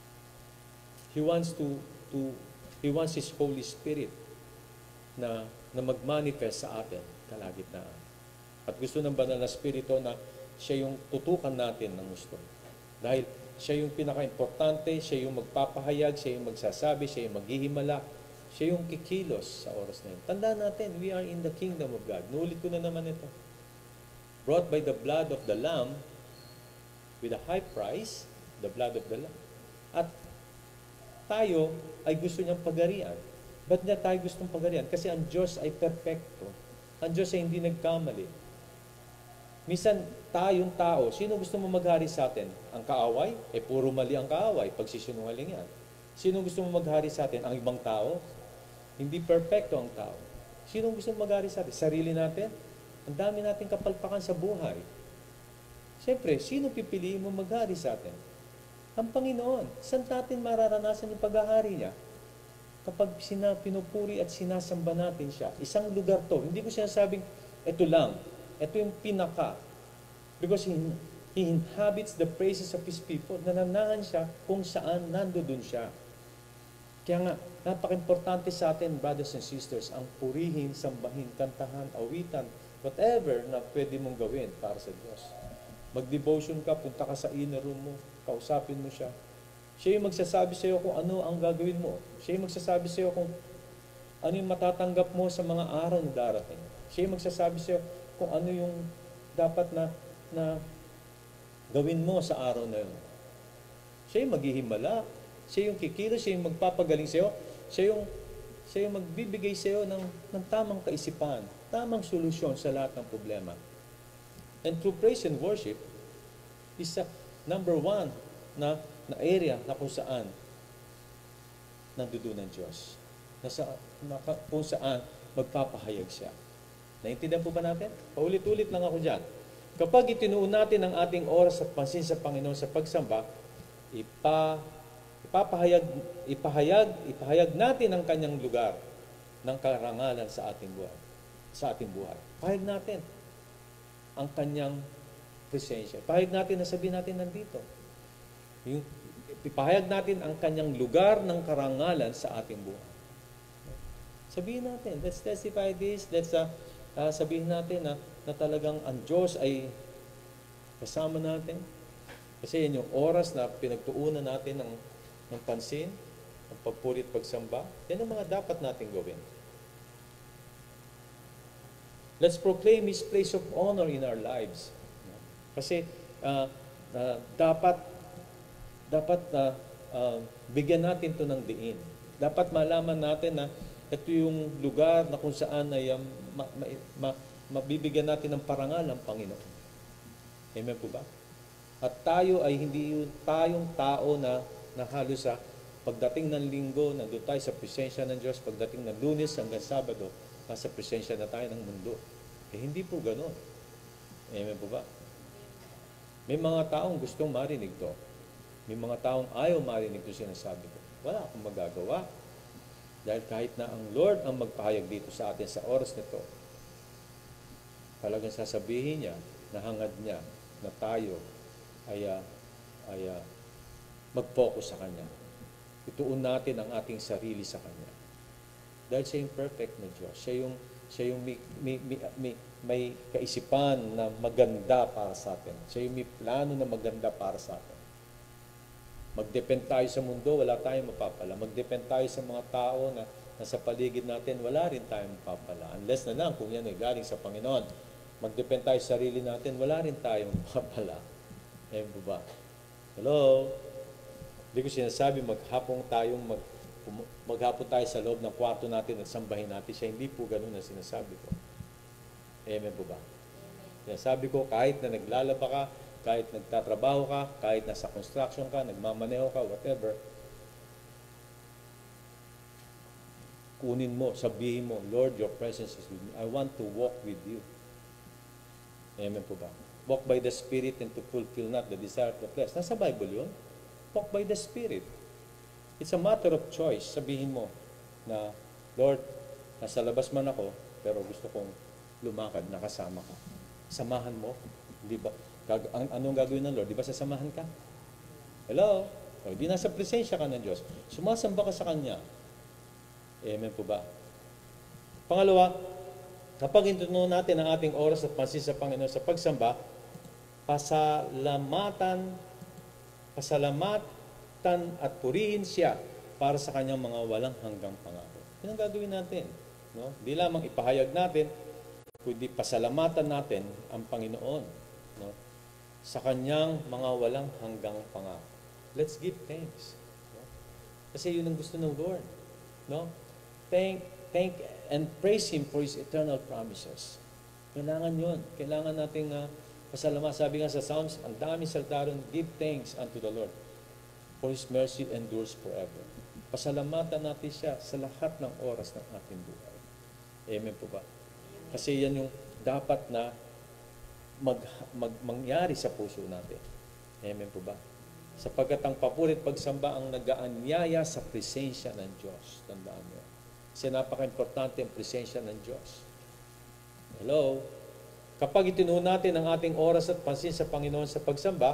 He wants to to he wants His Holy Spirit na na mag-manifest sa atin kalagitnaan. At gusto ng banal na Espiritu na siya yung tutukan natin ng gusto. Dahil siya yung pinaka-importante, siya yung magpapahayag, siya yung magsasabi, siya yung maghihimala, siya yung kikilos sa oras na yun. Tandaan natin, we are in the kingdom of God. Nuulit ko na naman ito. Brought by the blood of the Lamb with a high price, the blood of the Lamb. At tayo ay gusto niyang pagarian. Ba't niya tayo gustong pagarian? Kasi ang Diyos ay perfecto. Ang Diyos ay hindi nagkamali. Minsan, tayong tao, sino gusto mo maghari sa atin? Ang kaaway? Eh, puro mali ang kaaway. Pagsisinungaling yan. Sino gusto mo maghari sa atin? Ang ibang tao? Hindi perfecto ang tao. Sino gusto mo maghari sa atin? Sarili natin? Ang dami nating kapalpakan sa buhay. Siyempre, sino pipiliin mo maghari sa atin? Ang Panginoon. Saan natin mararanasan yung paghahari niya? Kapag sina, pinupuri at sinasamba natin siya. Isang lugar to. Hindi ko sinasabing, ito lang. Ito yung pinaka. Because he, he inhabits the praises of His people. Nananahan siya kung saan nandoon siya. Kaya nga, napaka-importante sa atin, brothers and sisters, ang purihin, sambahin, kantahan, awitan, whatever na pwede mong gawin para sa Diyos. Mag-devotion ka, punta ka sa inner room mo, kausapin mo siya. Siya yung magsasabi sa iyo kung ano ang gagawin mo. Siya yung magsasabi sa iyo kung ano yung matatanggap mo sa mga araw na darating. Siya yung magsasabi sa iyo kung ano yung dapat na, na gawin mo sa araw na yun. Siya yung maghihimala. Siya yung kikilos. Siya yung magpapagaling sa iyo. Siya yung, siya yung magbibigay sa iyo ng, ng tamang kaisipan, tamang solusyon sa lahat ng problema. And through praise and worship, is a number one na, na area na kung saan nandoon ng Diyos. Nasa, na, kung saan magpapahayag siya. Naintindihan po ba natin? Paulit-ulit lang ako dyan. Kapag itinuon natin ang ating oras at pansin sa Panginoon sa pagsamba, ipa, ipapahayag, ipahayag, ipahayag natin ang kanyang lugar ng karangalan sa ating buhay. Sa ating buhay. Pahayag natin ang kanyang presensya. Pahayag natin na sabihin natin nandito. Yung, ipahayag natin ang kanyang lugar ng karangalan sa ating buhay. Sabihin natin, let's testify this, let's uh, uh, sabihin natin na, na talagang ang Diyos ay kasama natin. Kasi yan yung oras na pinagtuunan natin ng, ng pansin, ng pagpurit, pagsamba. Yan ang mga dapat natin gawin. Let's proclaim His place of honor in our lives. Kasi uh, uh, dapat dapat uh, uh, bigyan natin to ng diin. Dapat malaman natin na ito yung lugar na kung saan ay um, ma, ma, ma, mabibigyan natin ng parangal ng Panginoon. Amen po ba? At tayo ay hindi yung tayong tao na, na halos sa pagdating ng linggo, nandun tayo sa presensya ng Diyos, pagdating ng Lunes hanggang Sabado, nasa presensya na tayo ng mundo. Eh hindi po gano'n. Amen po ba? May mga taong gustong marinig to. May mga taong ayaw marinig to sinasabi ko. Wala akong magagawa. Dahil kahit na ang Lord ang magpahayag dito sa atin sa oras nito, talagang sasabihin niya, na hangad niya, na tayo ay, uh, ay uh, mag-focus sa Kanya. Ituon natin ang ating sarili sa Kanya. Dahil siya yung perfect na Diyos. Siya yung, siya yung may, may, may, may, may kaisipan na maganda para sa atin. Siya yung may plano na maganda para sa atin. Mag-depend tayo sa mundo, wala tayong mapapala. Mag-depend tayo sa mga tao na nasa paligid natin, wala rin tayong mapapala. Unless na lang kung yan ay galing sa Panginoon. Mag-depend tayo sa sarili natin, wala rin tayong mapapala. Eh, ba? Hello? Hindi ko sinasabi, maghapon tayong mag, maghapon tayo sa loob ng kwarto natin at sambahin natin siya. Hindi po ganun ang sinasabi ko. Amen po ba? Sinasabi ko, kahit na naglalaba ka, kahit nagtatrabaho ka, kahit nasa construction ka, nagmamaneho ka, whatever, kunin mo, sabihin mo, Lord, your presence is with me. I want to walk with you. Amen po ba? Walk by the Spirit and to fulfill not the desire of the flesh. Nasa Bible yun. Walk by the Spirit. It's a matter of choice. Sabihin mo na, Lord, nasa labas man ako, pero gusto kong lumakad, nakasama ka. Samahan mo. Di ba? Ang, anong gagawin ng Lord? Di ba sasamahan ka? Hello? O, di nasa presensya ka ng Diyos. Sumasamba ka sa Kanya. Amen po ba? Pangalawa, kapag itununan natin ang ating oras at pansin sa Panginoon sa pagsamba, pasalamatan, pasalamatan at purihin siya para sa Kanyang mga walang hanggang pangako. Yan ang gagawin natin. No? Di lamang ipahayag natin, kundi pasalamatan natin ang Panginoon. No? Sa Kanyang mga walang hanggang pangako. Let's give thanks. No? Kasi yun ang gusto ng Lord. No? Thank, thank and praise Him for His eternal promises. Kailangan yun. Kailangan nating uh, pasalamat. Sabi nga sa Psalms, ang dami salita ron, give thanks unto the Lord, for His mercy endures forever. Pasalamatan natin siya sa lahat ng oras ng ating buhay. Amen po ba? Kasi yan yung dapat na mag, mag, mangyari sa puso natin. Amen po ba? Sapagkat ang papurit pagsamba ang nag-aanyaya sa presensya ng Diyos. Tandaan mo. Kasi napaka-importante ang presensya ng Diyos. Hello? Kapag itinuon natin ang ating oras at pansin sa Panginoon sa pagsamba,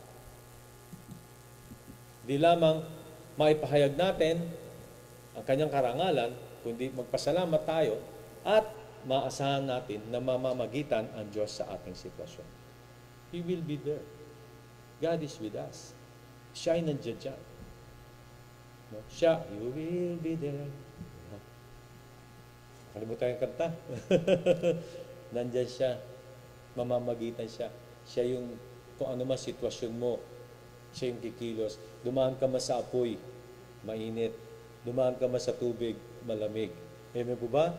di lamang maipahayag natin ang Kanyang karangalan, kundi magpasalamat tayo at maasahan natin na mamamagitan ang Diyos sa ating sitwasyon. He will be there. God is with us. Siya ay nandiyan dyan. No? Siya, you will be there. No? Kalimutan yung kanta. Nandyan siya. Mamamagitan siya. Siya yung, kung ano man sitwasyon mo, siya yung kikilos. Dumaan ka man sa apoy, mainit. Dumaan ka man sa tubig, malamig. Amen po ba?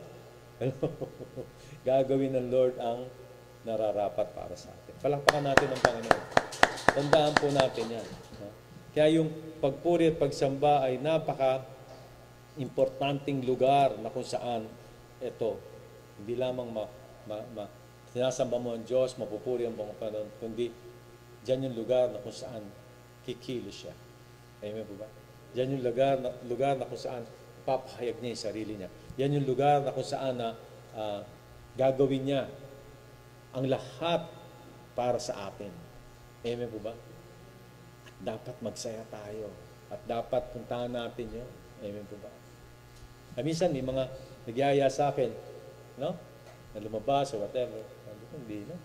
Gagawin ng Lord ang nararapat para sa atin. Palakpakan natin ang Panginoon. Tandaan po natin yan. No? Kaya yung pagpuri at pagsamba ay napaka-importanting lugar na kung saan ito, hindi lamang ma, ma, ma, sinasamba mo ang Diyos, mapupuri ang Panginoon, kundi dyan yung lugar na kung saan kikilos siya. Amen po ba? Dyan yung lugar na, lugar na kung saan papahayag niya yung sarili niya. Yan yung lugar na kung saan na uh, gagawin niya ang lahat para sa atin. Amen po ba? At dapat magsaya tayo. At dapat puntahan natin yun. Amen po ba? At minsan may mga nagyaya sa akin, no? Na lumabas o whatever. Hindi, no?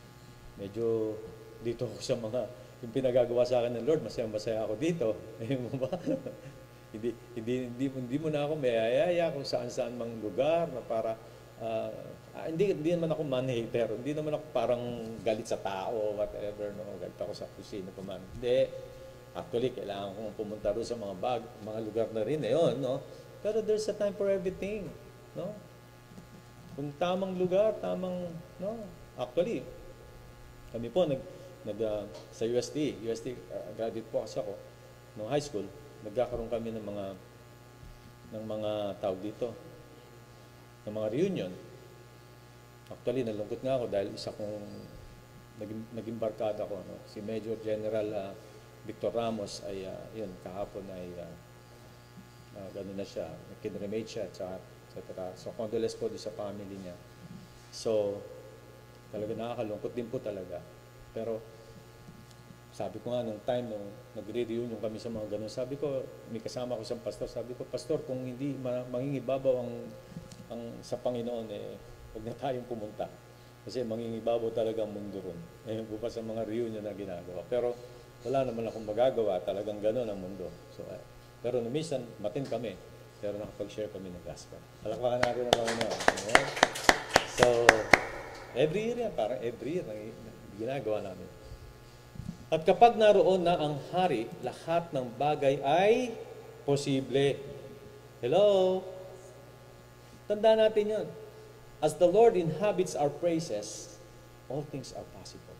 Medyo dito ako sa mga, yung pinagagawa sa akin ng Lord, masaya-masaya ako dito. Amen po ba? hindi, hindi, hindi, hindi mo na ako mayayaya kung saan-saan mang lugar na para Uh, uh, hindi, hindi naman ako man-hater. Hindi naman ako parang galit sa tao, whatever. No? Galit ako sa kusina pa man. Hindi. Actually, kailangan kong pumunta rin sa mga bag, mga lugar na rin. Eh, yun, no? Pero there's a time for everything. No? Kung tamang lugar, tamang... No? Actually, kami po, nag, nag, uh, sa U S T, U S T, uh, graduate po kasi ako, nung high school, nagkakaroon kami ng mga ng mga tawag dito, ng mga reunion. Actually, nalungkot nga ako dahil isa kong naging, naging barkada ko. No? Si Major General uh, Victor Ramos ay, uh, yun, kahapon ay uh, uh, gano'n na siya, kinremate siya, et cetera. So, condolence po sa family niya. So, talaga nakakalungkot din po talaga. Pero, sabi ko nga, nung time, nung nagre-reunion kami sa mga gano'n, sabi ko, may kasama ko sa pastor, sabi ko, Pastor, kung hindi mangingibabaw ang ang sa Panginoon, eh, huwag na tayong pumunta. Kasi mangingibabaw talaga ang mundo ron. Eh, pa sa mga reunion na ginagawa. Pero wala naman akong magagawa. Talagang gano'n ang mundo. So, eh, pero minsan, matin kami. Pero nakapag-share kami ng gospel. Palakpakan natin ang Panginoon. Okay? So, every year yan. Parang every year ginagawa namin. At kapag naroon na ang hari, lahat ng bagay ay posible. Hello? Tandaan natin yun. As the Lord inhabits our praises, all things are possible.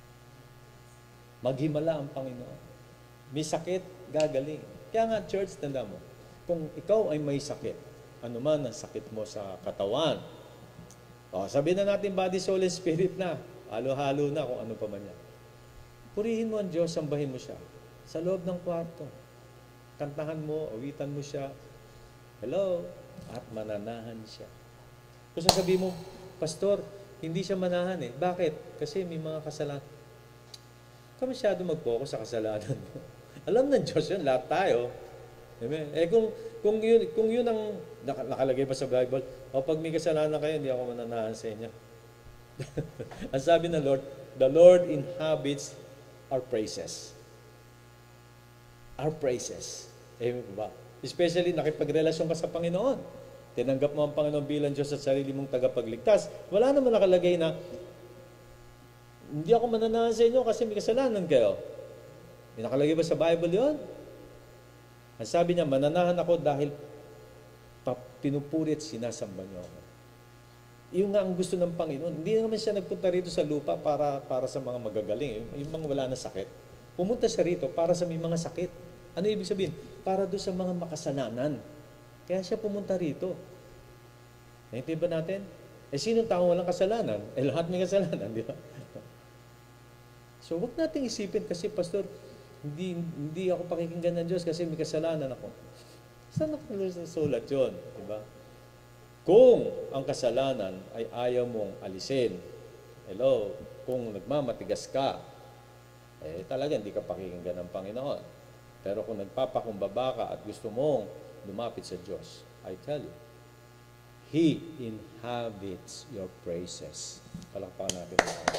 Maghimala ang Panginoon. May sakit, gagaling. Kaya nga, church, tanda mo, kung ikaw ay may sakit, ano man ang sakit mo sa katawan, o, sabihin na natin body, soul, and spirit na, halo-halo na kung ano pa man yan. Purihin mo ang Diyos, sambahin mo siya. Sa loob ng kwarto. Kantahan mo, awitan mo siya. Hello? At mananahan siya. Kung sasabihin mo, Pastor, hindi siya manahan eh. Bakit? Kasi may mga kasalanan. Ka masyado mag-focus sa kasalanan mo. Alam ng Diyos yun, lahat tayo. Amen. Eh kung, kung, yun, kung yun ang nakalagay pa sa Bible, o pag may kasalanan kayo, hindi ako mananahan sa inyo. Ang sabi ng Lord, the Lord inhabits our praises. Our praises. Amen po ba? Especially nakipagrelasyon ka sa Panginoon. Tinanggap mo ang Panginoon bilang Diyos at sarili mong tagapagligtas. Wala naman nakalagay na hindi ako mananahan sa inyo kasi may kasalanan kayo. May nakalagay ba sa Bible yun? Ang sabi niya, mananahan ako dahil pinupuri at sinasamba niyo ako. Yung nga ang gusto ng Panginoon. Hindi naman siya nagpunta rito sa lupa para, para sa mga magagaling. Yung mga wala na sakit. Pumunta siya rito para sa may mga sakit. Ano ibig sabihin? Para doon sa mga makasalanan. Kaya siya pumunta rito. Naintindihan ba natin? Eh, sinong taong walang kasalanan? Eh, lahat may kasalanan, di ba? So, huwag nating isipin kasi, Pastor, hindi, hindi ako pakikinggan ng Diyos kasi may kasalanan ako. Saan nakasulat yun? Di ba? Kung ang kasalanan ay ayaw mong alisin, hello, kung nagmamatigas ka, eh, talaga hindi ka pakikinggan ng Panginoon. Pero kung nagpapakumbaba ka at gusto mong lumapit sa Diyos, I tell you, He inhabits your praises. Palakpakan natin.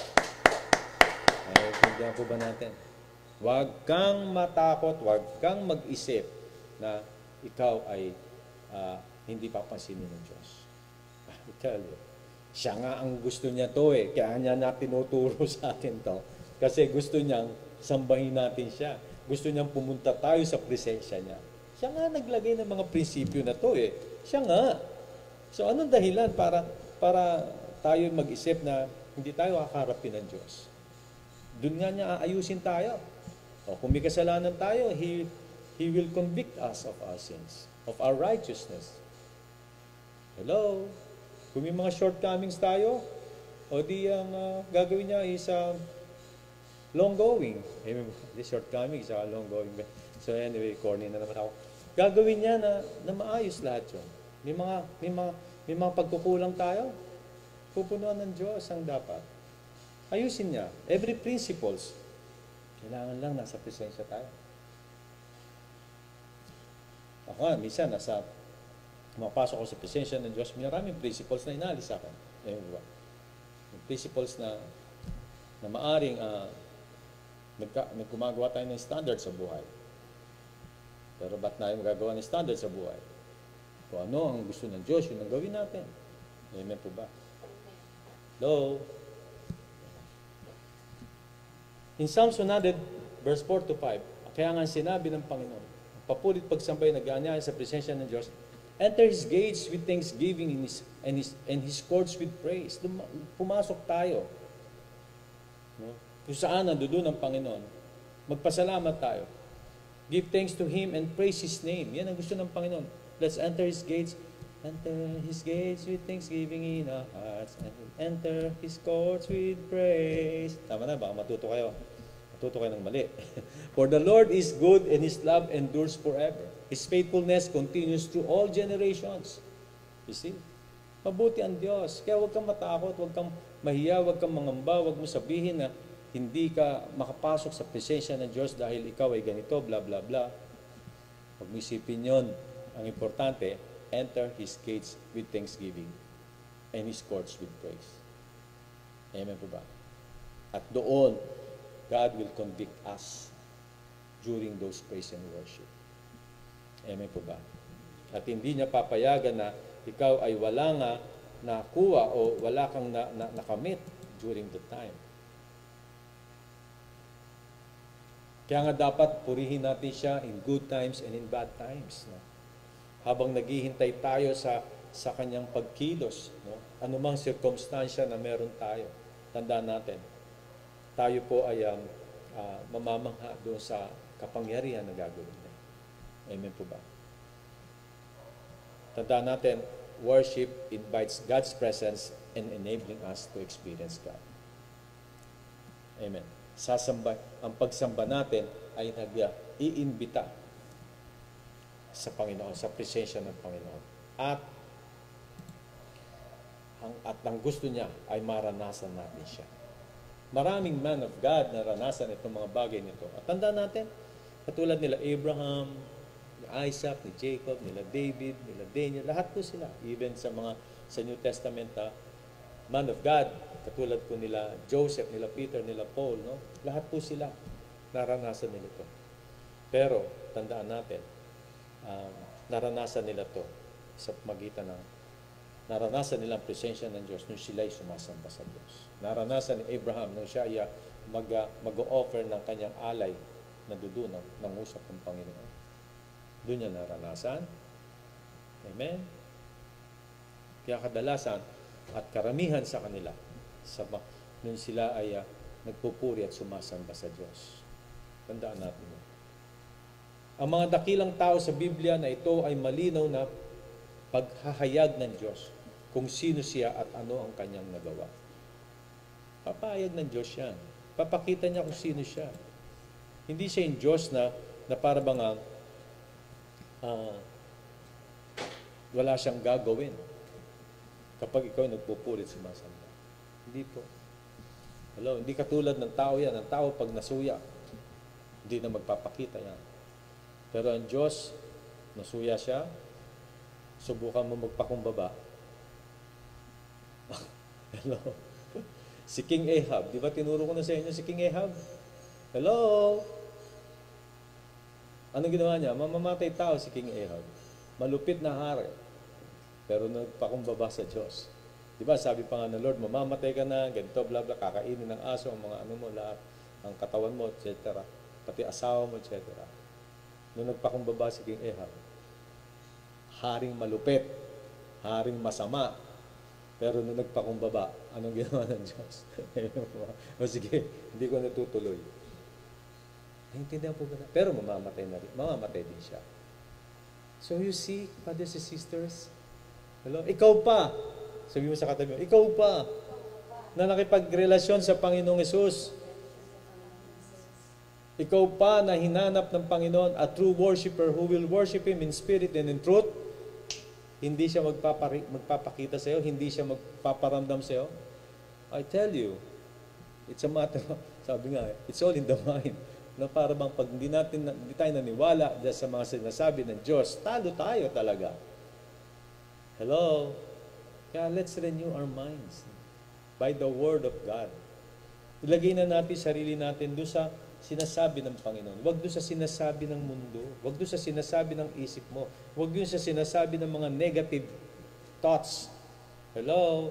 Ay, hindi po ba natin? Huwag kang matakot, huwag kang mag-isip na ikaw ay uh, hindi papansinin ng Diyos. I tell you, siya nga ang gusto niya to eh. Kaya niya na tinuturo sa atin to. Kasi gusto niyang sambahin natin siya. Gusto niyang pumunta tayo sa presensya niya. Siya nga naglagay ng mga prinsipyo na to eh. Siya nga. So anong dahilan para para tayo mag-isip na hindi tayo kakarapin ng Diyos? Doon nga niya aayusin tayo. O kung may kasalanan tayo, He, He will convict us of our sins, of our righteousness. Hello? Kung may mga shortcomings tayo, o di ang uh, gagawin niya is uh, long going. Eh, the shortcoming is uh, long going. So anyway, corny na naman ako. Gagawin niya na, na maayos lahat yun. May mga, may mga, may mga pagkukulang tayo. Pupunuan ng Diyos ang dapat. Ayusin niya. Every principles. Kailangan lang nasa presensya tayo. Ako nga, minsan nasa mapasok ko sa presensya ng Diyos, maraming principles na inalis sa akin. Eh, diba? Yung principles na na maaring uh, nagka, gumagawa tayo ng standard sa buhay. Pero ba't na yung magagawa ng standard sa buhay? Kung ano ang gusto ng Diyos, yun ang gawin natin. Amen po ba? Hello? In Psalms one hundred, verse four to five, kaya nga sinabi ng Panginoon, papulit pagsambay nag-aanyaya sa presensya ng Diyos, enter His gates with thanksgiving in his, and, his, and His courts with praise. Pumasok tayo. No? Kung saan nandoon ang Panginoon, magpasalamat tayo. Give thanks to Him and praise His name. Yan ang gusto ng Panginoon. Let's enter His gates. Enter His gates with thanksgiving in our hearts. And enter His courts with praise. Tama na, baka matuto kayo. Matuto kayo ng mali. For the Lord is good and His love endures forever. His faithfulness continues through all generations. You see? Mabuti ang Diyos. Kaya huwag kang matakot, huwag kang mahiya, huwag kang mangamba, huwag mo sabihin na hindi ka makapasok sa presensya ng Diyos dahil ikaw ay ganito, bla bla bla. Huwag mo isipin yun. Ang importante, enter His gates with thanksgiving and His courts with praise. Amen po ba? At doon, God will convict us during those praise and worship. Amen po ba? At hindi niya papayagan na ikaw ay wala nga nakuha o wala kang na, na, nakamit during the time. Kaya nga dapat purihin natin siya in good times and in bad times. No? Habang naghihintay tayo sa sa kanyang pagkilos, no? Anumang sirkumstansya na meron tayo, tandaan natin, tayo po ay um, uh, mamamangha doon sa kapangyarihan na gagawin niya. Amen po ba? Tandaan natin, worship invites God's presence and enabling us to experience God. Amen. Sasamba, ang pagsamba natin ay nag-iimbita sa Panginoon, sa presensya ng Panginoon. At ang, at ang gusto niya ay maranasan natin siya. Maraming man of God naranasan itong mga bagay nito. At tandaan natin, katulad nila Abraham, ni Isaac, ni Jacob, nila David, nila Daniel, lahat po sila. Even sa mga sa New Testament, uh, man of God, katulad po nila Joseph, nila Peter, nila Paul, no? Lahat po sila naranasan nila ito. Pero, tandaan natin, um, naranasan nila to sa magitan ng naranasan nila ang presensya ng Diyos nung sila ay sumasamba sa Diyos. Naranasan ni Abraham nung siya ay mag, mag-o-offer ng kanyang alay na dudunaw ng usap ng Panginoon. Doon niya naranasan. Amen? Kaya kadalasan at karamihan sa kanila sa nung sila ay uh, nagpupuri at sumasamba sa Diyos. Tandaan natin yun. Ang mga dakilang tao sa Biblia na ito ay malinaw na paghahayag ng Diyos kung sino siya at ano ang kanyang nagawa. Papayag ng Diyos yan. Papakita niya kung sino siya. Hindi siya yung Diyos na, na para bang uh, wala siyang gagawin kapag ikaw nagpupulit sumasamba. Hindi po. Hello, hindi katulad ng tao yan. Ang tao pag nasuya, hindi na magpapakita yan. Pero ang Diyos, nasuya siya, subukan mo magpakumbaba. Hello? Si King Ahab, di ba tinuro ko na sa inyo si King Ahab? Hello? Anong ginawa niya? Mamamatay tao si King Ahab. Malupit na hari. Pero nagpakumbaba sa Diyos. Di ba, sabi pa nga ng Lord, mamamatay ka na, ganito, bla bla, kakainin ng aso, ang mga ano mo, lahat, ang katawan mo, et cetera. Pati asawa mo, et cetera. Nung nagpakumbaba si King Ahab, haring malupit, haring masama, pero nung nagpakumbaba, anong ginawa ng Diyos? O sige, hindi ko natutuloy. Naintindihan po ba na? Pero mamamatay na rin. Mamamatay din siya. So you see, brothers and sisters, hello? Ikaw pa, sabi mo sa katabi mo, ikaw pa, na nakipagrelasyon sa Panginoong Hesus. Ikaw pa na hinanap ng Panginoon, a true worshiper who will worship Him in spirit and in truth. Hindi siya magpapari, magpapakita sa iyo, hindi siya magpaparamdam sa iyo. I tell you, it's a matter of, sabi nga, it's all in the mind. Na para bang pag hindi, natin, hindi tayo naniwala dyan sa mga sinasabi ng Diyos, talo tayo talaga. Hello? Kaya let's renew our minds by the Word of God. Ilagay na natin sarili natin doon sa sinasabi ng Panginoon. Huwag doon sa sinasabi ng mundo. Huwag doon sa sinasabi ng isip mo. Huwag doon sa sinasabi ng mga negative thoughts. Hello?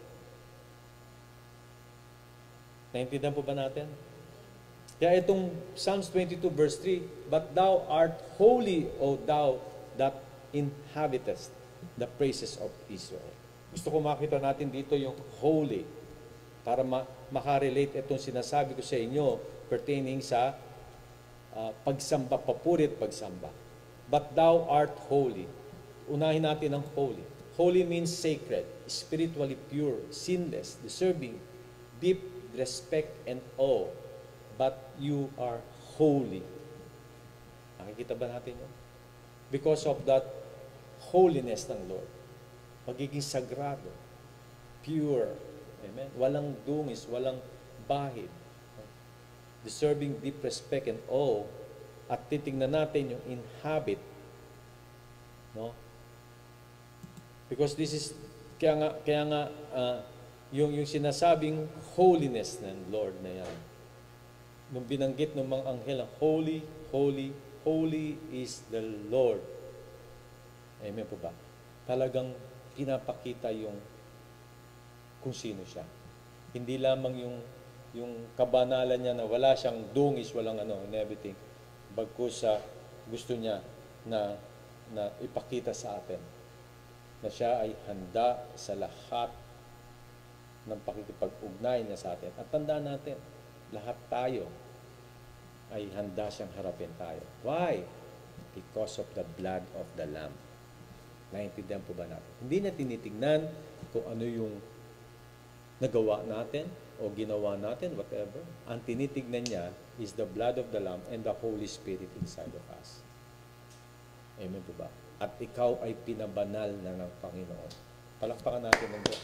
Naintindihan po ba natin? Kaya itong Psalms twenty-two verse three, but thou art holy, O thou that inhabitest the praises of Israel. Gusto ko makita natin dito yung holy para ma- makarelate itong sinasabi ko sa inyo pertaining sa uh, pagsamba, papurit pagsamba. But thou art holy. Unahin natin ang holy. Holy means sacred, spiritually pure, sinless, deserving deep respect and awe. But you are holy. Nakikita ba natin yun? Because of that holiness ng Lord. Magiging sagrado, pure, amen? Walang dungis, walang bahid. Deserving deep respect and awe. At titingnan natin yung inhabit. No? Because this is, kaya nga, kaya nga uh, yung, yung sinasabing holiness ng Lord na yan. Nung binanggit ng mga anghel, holy, holy, holy is the Lord. Amen po ba? Talagang pinapakita yung kung sino siya. Hindi lamang yung yung kabanalan niya na wala siyang dungis, walang ano, and everything. Bagkus sa gusto niya na na ipakita sa atin na siya ay handa sa lahat ng pakikipag-ugnay niya sa atin. At tandaan natin, lahat tayo ay handa siyang harapin tayo. Why? Because of the blood of the Lamb. Naintindihan po ba natin? Hindi na tinitingnan kung ano yung nagawa natin o ginawa natin, whatever. Ang tinitignan niya is the blood of the Lamb and the Holy Spirit inside of us. Amen po ba? At ikaw ay pinabanal na ng Panginoon. Palakpakan natin ng Diyos.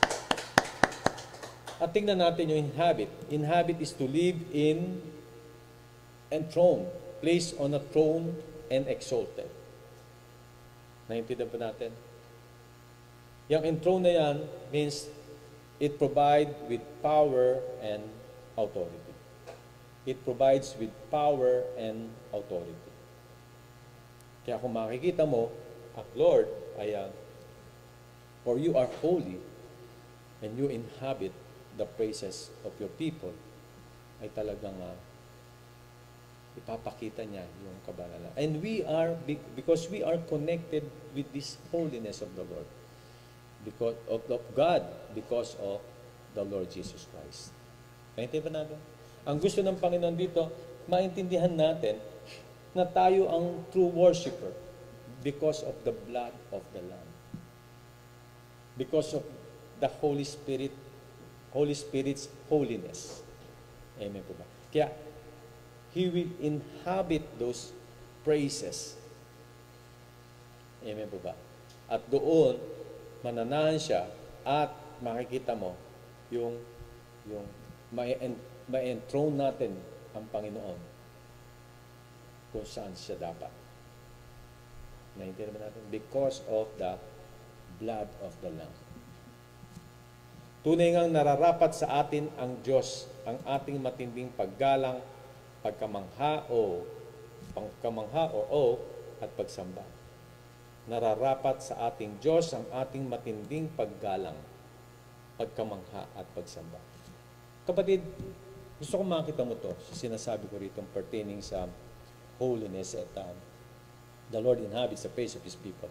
At tingnan natin yung inhabit. Inhabit is to live in enthroned, placed on a throne and exalted. Naintindihan po natin? Yung enthroned na yan means it provides with power and authority. It provides with power and authority. Kaya kung makikita mo, ang Lord ay, uh, for you are holy and you inhabit the praises of your people, ay talagang uh, ipapakita niya yung kabanalan. And we are, because we are connected with this holiness of the Lord. Because of, of God, because of the Lord Jesus Christ. Naintindihan ba natin? Ang gusto ng Panginoon dito, maintindihan natin na tayo ang true worshiper because of the blood of the Lamb. Because of the Holy Spirit, Holy Spirit's holiness. Amen po ba? Kaya, He will inhabit those praises. Amen po ba? At doon, mananahan siya at makikita mo yung yung ma-enthrone natin ang Panginoon kung saan siya dapat. Naintindihan natin? Because of the blood of the Lamb. Tunay ngang nararapat sa atin ang Diyos, ang ating matinding paggalang, pagkamangha o pangkamangha o o at pagsamba. Nararapat sa ating Diyos ang ating matinding paggalang, pagkamangha at pagsamba. Kapatid, gusto ko makita mo to sa sinasabi ko rito pertaining sa holiness at uh, the Lord inhabits the praise of His people.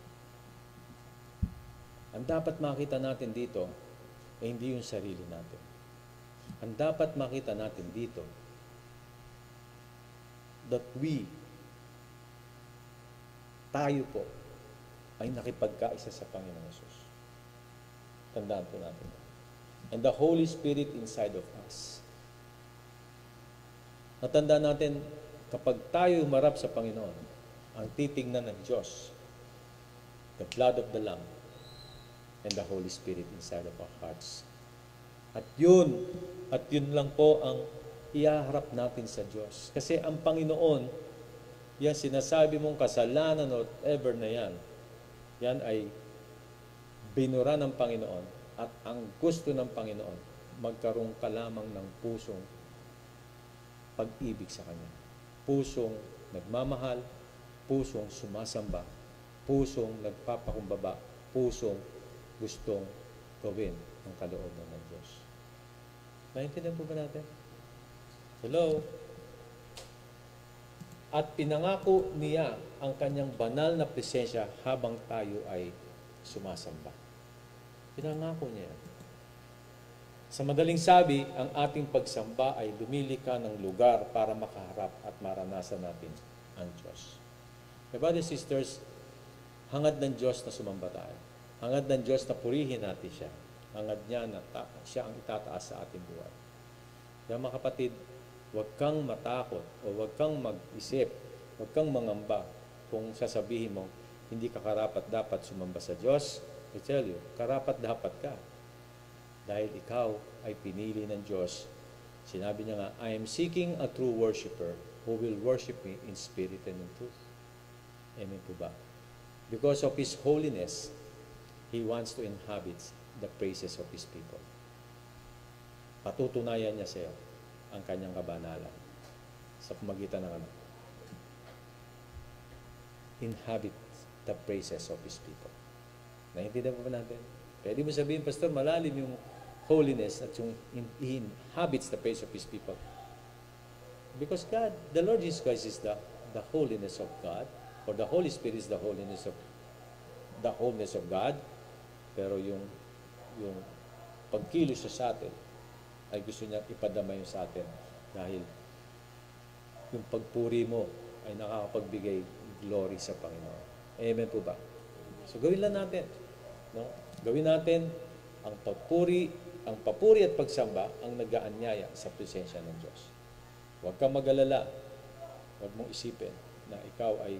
Ang dapat makita natin dito ay hindi yung sarili natin. Ang dapat makita natin dito that we, tayo po, ay nakipagkaisa sa Panginoong Hesus. Tandaan po natin. And the Holy Spirit inside of us. Natandaan natin, kapag tayo humarap sa Panginoon, ang titignan ng Diyos, the blood of the Lamb, and the Holy Spirit inside of our hearts. At yun, at yun lang po ang ihaharap natin sa Diyos. Kasi ang Panginoon, yan sinasabi mong kasalanan or whatever na yan, yan ay binura ng Panginoon at ang gusto ng Panginoon, magkaroon ka lamang ng pusong pag-ibig sa Kanya. Pusong nagmamahal, pusong sumasamba, pusong nagpapakumbaba, pusong gustong gawin ang kalooban ng Diyos. Naintindihan po ba natin? Hello? At pinangako niya ang kanyang banal na presensya habang tayo ay sumasamba. Pinangako niya. Sa madaling sabi, ang ating pagsamba ay lumilika ng lugar para makaharap at maranasan natin ang Diyos. My brothers and sisters, hangad ng Diyos na sumamba tayo. Hangad ng Diyos na purihin natin siya. Hangad niya na ta- siya ang itataas sa ating buhay. Kaya mga kapatid, huwag kang matakot o huwag kang mag-isip, huwag kang mangamba kung sasabihin mo, hindi ka karapat dapat sumamba sa Diyos. I tell you, karapat dapat ka. Dahil ikaw ay pinili ng Diyos. Sinabi niya nga, I am seeking a true worshiper who will worship me in spirit and in truth. Amen po ba? Because of His holiness, He wants to inhabit the praises of His people. Patutunayan niya sa iyo ang kanyang kabanalan sa pamagitan ng ano? Inhabit the praises of His people. Naintindihan po ba natin? Pwede mo sabihin, Pastor, malalim yung holiness at yung He inhabits the praise of His people. Because God, the Lord Jesus Christ is the, the holiness of God, or the Holy Spirit is the holiness of the holiness of God, pero yung yung pagkilos sa atin ay gusto niya ipadama yun sa atin dahil yung pagpuri mo ay nakakapagbigay glory sa Panginoon. Amen po ba? So gawin lang natin. No? Gawin natin ang pagpuri, ang papuri at pagsamba ang nag-aanyaya sa presensya ng Diyos. Huwag kang mag-alala. Huwag mong isipin na ikaw ay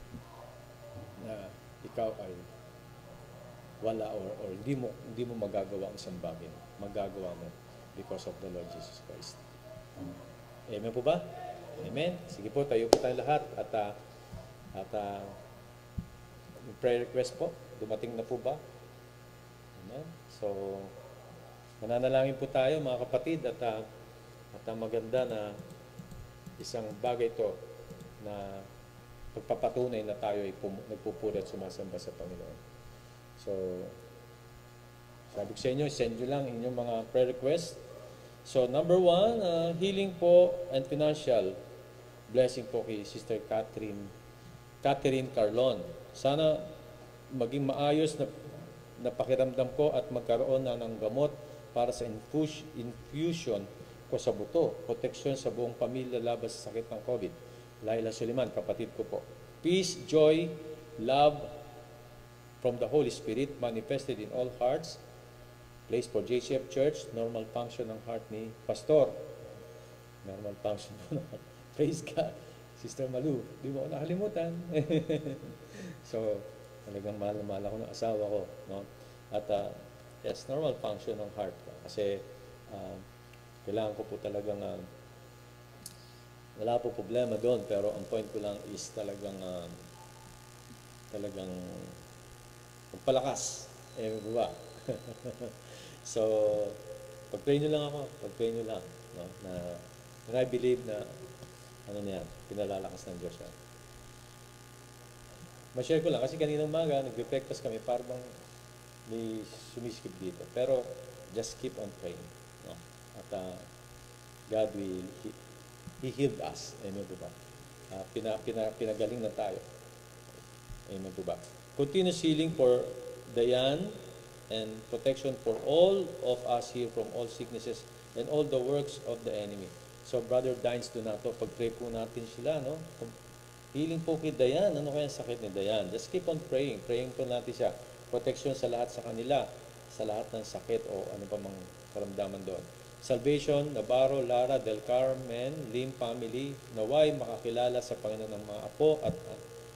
na ikaw ay wala or, or hindi mo hindi mo magagawa ang isang bagay. Magagawa mo because of the Lord Jesus Christ. Amen po ba? Amen. Sige po, tayo po tayo lahat at uh, at uh, prayer request po, dumating na po ba? Amen. So mananalangin po tayo mga kapatid at uh, at uh, maganda na isang bagay to na pagpapatunay na tayo ay pum- nagpupuri at sumasamba sa Panginoon. So, sabi ko sa inyo, send nyo lang inyong mga prayer request. So, number one, uh, healing po and financial blessing po kay Sister Catherine, Catherine Carlon. Sana maging maayos na, na pakiramdam ko at magkaroon na ng gamot para sa infus- infusion ko sa buto. Proteksyon sa buong pamilya laban sa sakit ng COVID. Laila Suliman, kapatid ko po. Peace, joy, love, from the Holy Spirit manifested in all hearts. Place for J C F Church, normal function ng heart ni Pastor. Normal function ng heart. Praise God. Sister Malu, di mo ako nakalimutan. So, talagang mahal na mahal ako ng asawa ko. No? At uh, yes, normal function ng heart. Kasi uh, kailangan ko po talagang uh, wala po problema doon. Pero ang point ko lang is talagang uh, talagang magpalakas. Eh, ba? So, pag-pray nyo lang ako. Pag-pray nyo lang. No? Na, and I believe na ano niyan, pinalalakas ng Diyos yan. Ma-share ko lang, kasi kanina umaga, nag-breakfast kami, parang may sumiskip dito. Pero, just keep on praying. No? At uh, God will, He, He healed us. Amen po ba? Uh, pina, pina, pinagaling na tayo. Amen po ba? Continuous healing for Dayan and protection for all of us here from all sicknesses and all the works of the enemy. So, Brother Dines Donato, pag-pray po natin sila, no? Healing po kay Dayan. Ano kaya ang sakit ni Dayan? Just keep on praying. Praying po natin siya. Protection sa lahat sa kanila, sa lahat ng sakit o ano pa mang karamdaman doon. Salvation, Navarro, Lara, Del Carmen, Lim family, naway makakilala sa Panginoon ng mga apo at uh,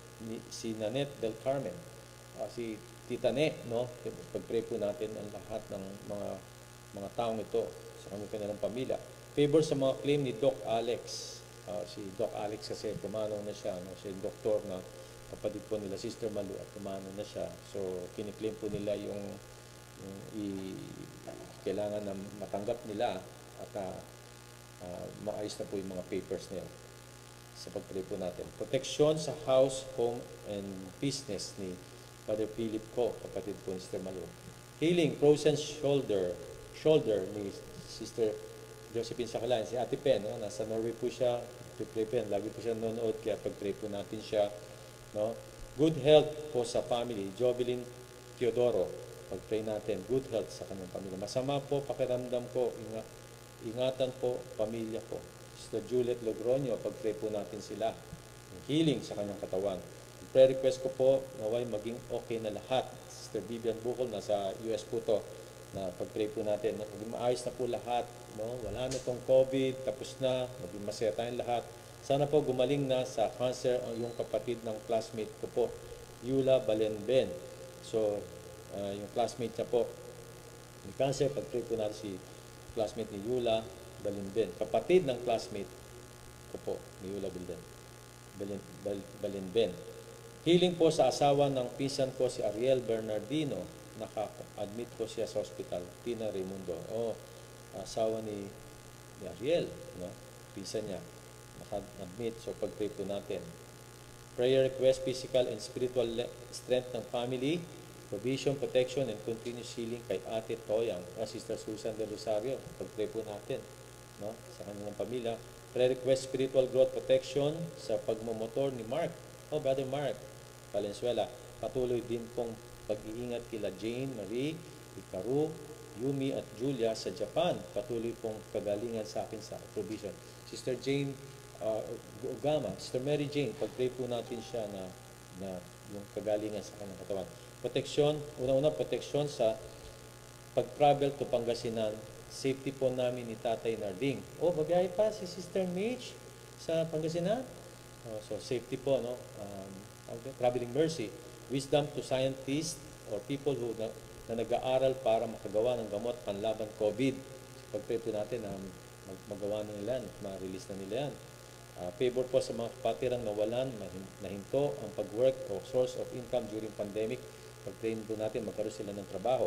si Nanette Del Carmen, uh, si Tita Ne, no? Pag-pray po natin ang lahat ng mga mga taong ito sa kanilang pamilya. Favor sa mga claim ni Doc Alex. Uh, si Doc Alex kasi pumanaw na siya, no? Siya yung doktor na kapatid po nila, Sister Malu, at pumanaw na siya. So, kiniklaim po nila yung, yung i, kailangan na matanggap nila at uh, uh, maayos na po yung mga papers na yun sa pag-pray po natin. Protection sa house, home, and business ni Father Philip ko, kapatid po ni Sister Malu. Healing, frozen shoulder, shoulder ni Sister Josephine Sakalan, si Ate Pen, no? Nasa Norway po siya, pray po yan, lagi po siya nanonood, kaya pag-pray po natin siya. No? Good health po sa family, Jovelyn Teodoro, pag-pray natin, good health sa kanyang pamilya. Masama po, pakiramdam ko, inga, ingatan po, pamilya ko. Sister Juliet Logroño, pag-pray po natin sila. Healing sa kanyang katawan. Prayer request ko po, naway maging okay na lahat. Sister Vivian Bukol, nasa U S po to, na pag-pray po natin, maging maayos na po lahat, no? Wala na itong COVID, tapos na, maging masaya tayong lahat. Sana po gumaling na sa cancer ang yung kapatid ng classmate ko po, Yula Balenben. So, uh, yung classmate niya po, may cancer, pag-pray po natin si classmate ni Yula Balenben. Kapatid ng classmate ko po, ni Yula Balenben. Balenben. Healing po sa asawa ng pinsan ko si Ariel Bernardino. Naka-admit ko siya sa hospital, Pina Raimundo. O, asawa ni, ni Ariel, no? Pinsan niya, naka-admit. So, pag-pray po natin. Prayer request, physical and spiritual strength ng family, provision, protection, and continuous healing kay Ate Toyang, o Sister Susan de Rosario. Pag-pray po natin, no? Sa kanilang pamilya. Prayer request, spiritual growth, protection sa pagmamotor ni Mark. Oh, Brother Mark Valenzuela. Patuloy din pong pag-iingat kila Jane, Marie, Ikaru, Yumi at Julia sa Japan. Patuloy pong kagalingan sa akin sa provision. Sister Jane uh, Ugama, Sister Mary Jane, pag-pray po natin siya na, na yung kagalingan sa kanyang katawan. Protection, una-una protection sa pag-travel to Pangasinan. Safety po namin ni Tatay Narding. Oh, bagay pa si Sister Mitch sa Pangasinan. Oh, so safety po, no? Um, traveling mercy. Wisdom to scientists or people who na, na nag-aaral para makagawa ng gamot panlaban COVID. Pag-pray po natin na mag magawa na nila, ma-release na nila yan. Uh, favor po sa mga kapatirang nawalan, nahinto ang pag-work o source of income during pandemic. Pag-pray po natin, magkaroon sila ng trabaho.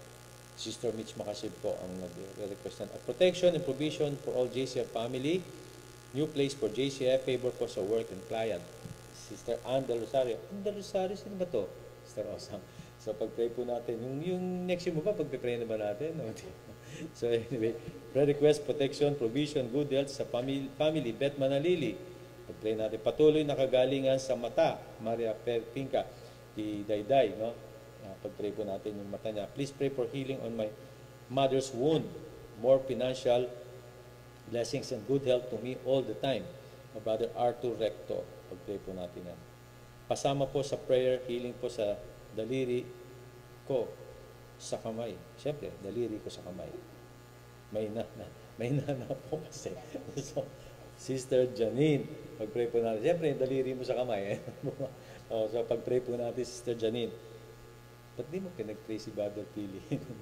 Sister Mitch Makasib po ang nag-request na. Protection and provision for all J C F family. New place for J C F. Favor po sa work and client. Sister Ann Del Rosario. Ann Del Rosario, sino ba to? Sister Osam. So, pag-pray po natin. Yung, yung next year mo ba, pag-pray na ba natin? So, anyway, prayer request, protection, provision, good health sa family, family Beth Manalili. Pag-pray natin. Patuloy na kagalingan sa mata, Maria Perpinka, di Dayday, no? Uh, pag-pray po natin yung mata niya. Please pray for healing on my mother's wound. More financial blessings and good health to me all the time. My brother Arthur Recto. Pag-pray po natin yan. Pasama po sa prayer, healing po sa daliri ko sa kamay. Siyempre, daliri ko sa kamay. May na, na may na na po kasi. So, Sister Janine, pag-pray po natin. Siyempre, daliri mo sa kamay. Eh. Oh, so, pag-pray po natin, Sister Janine. Ba't di mo pinag-pray si Brother Pili?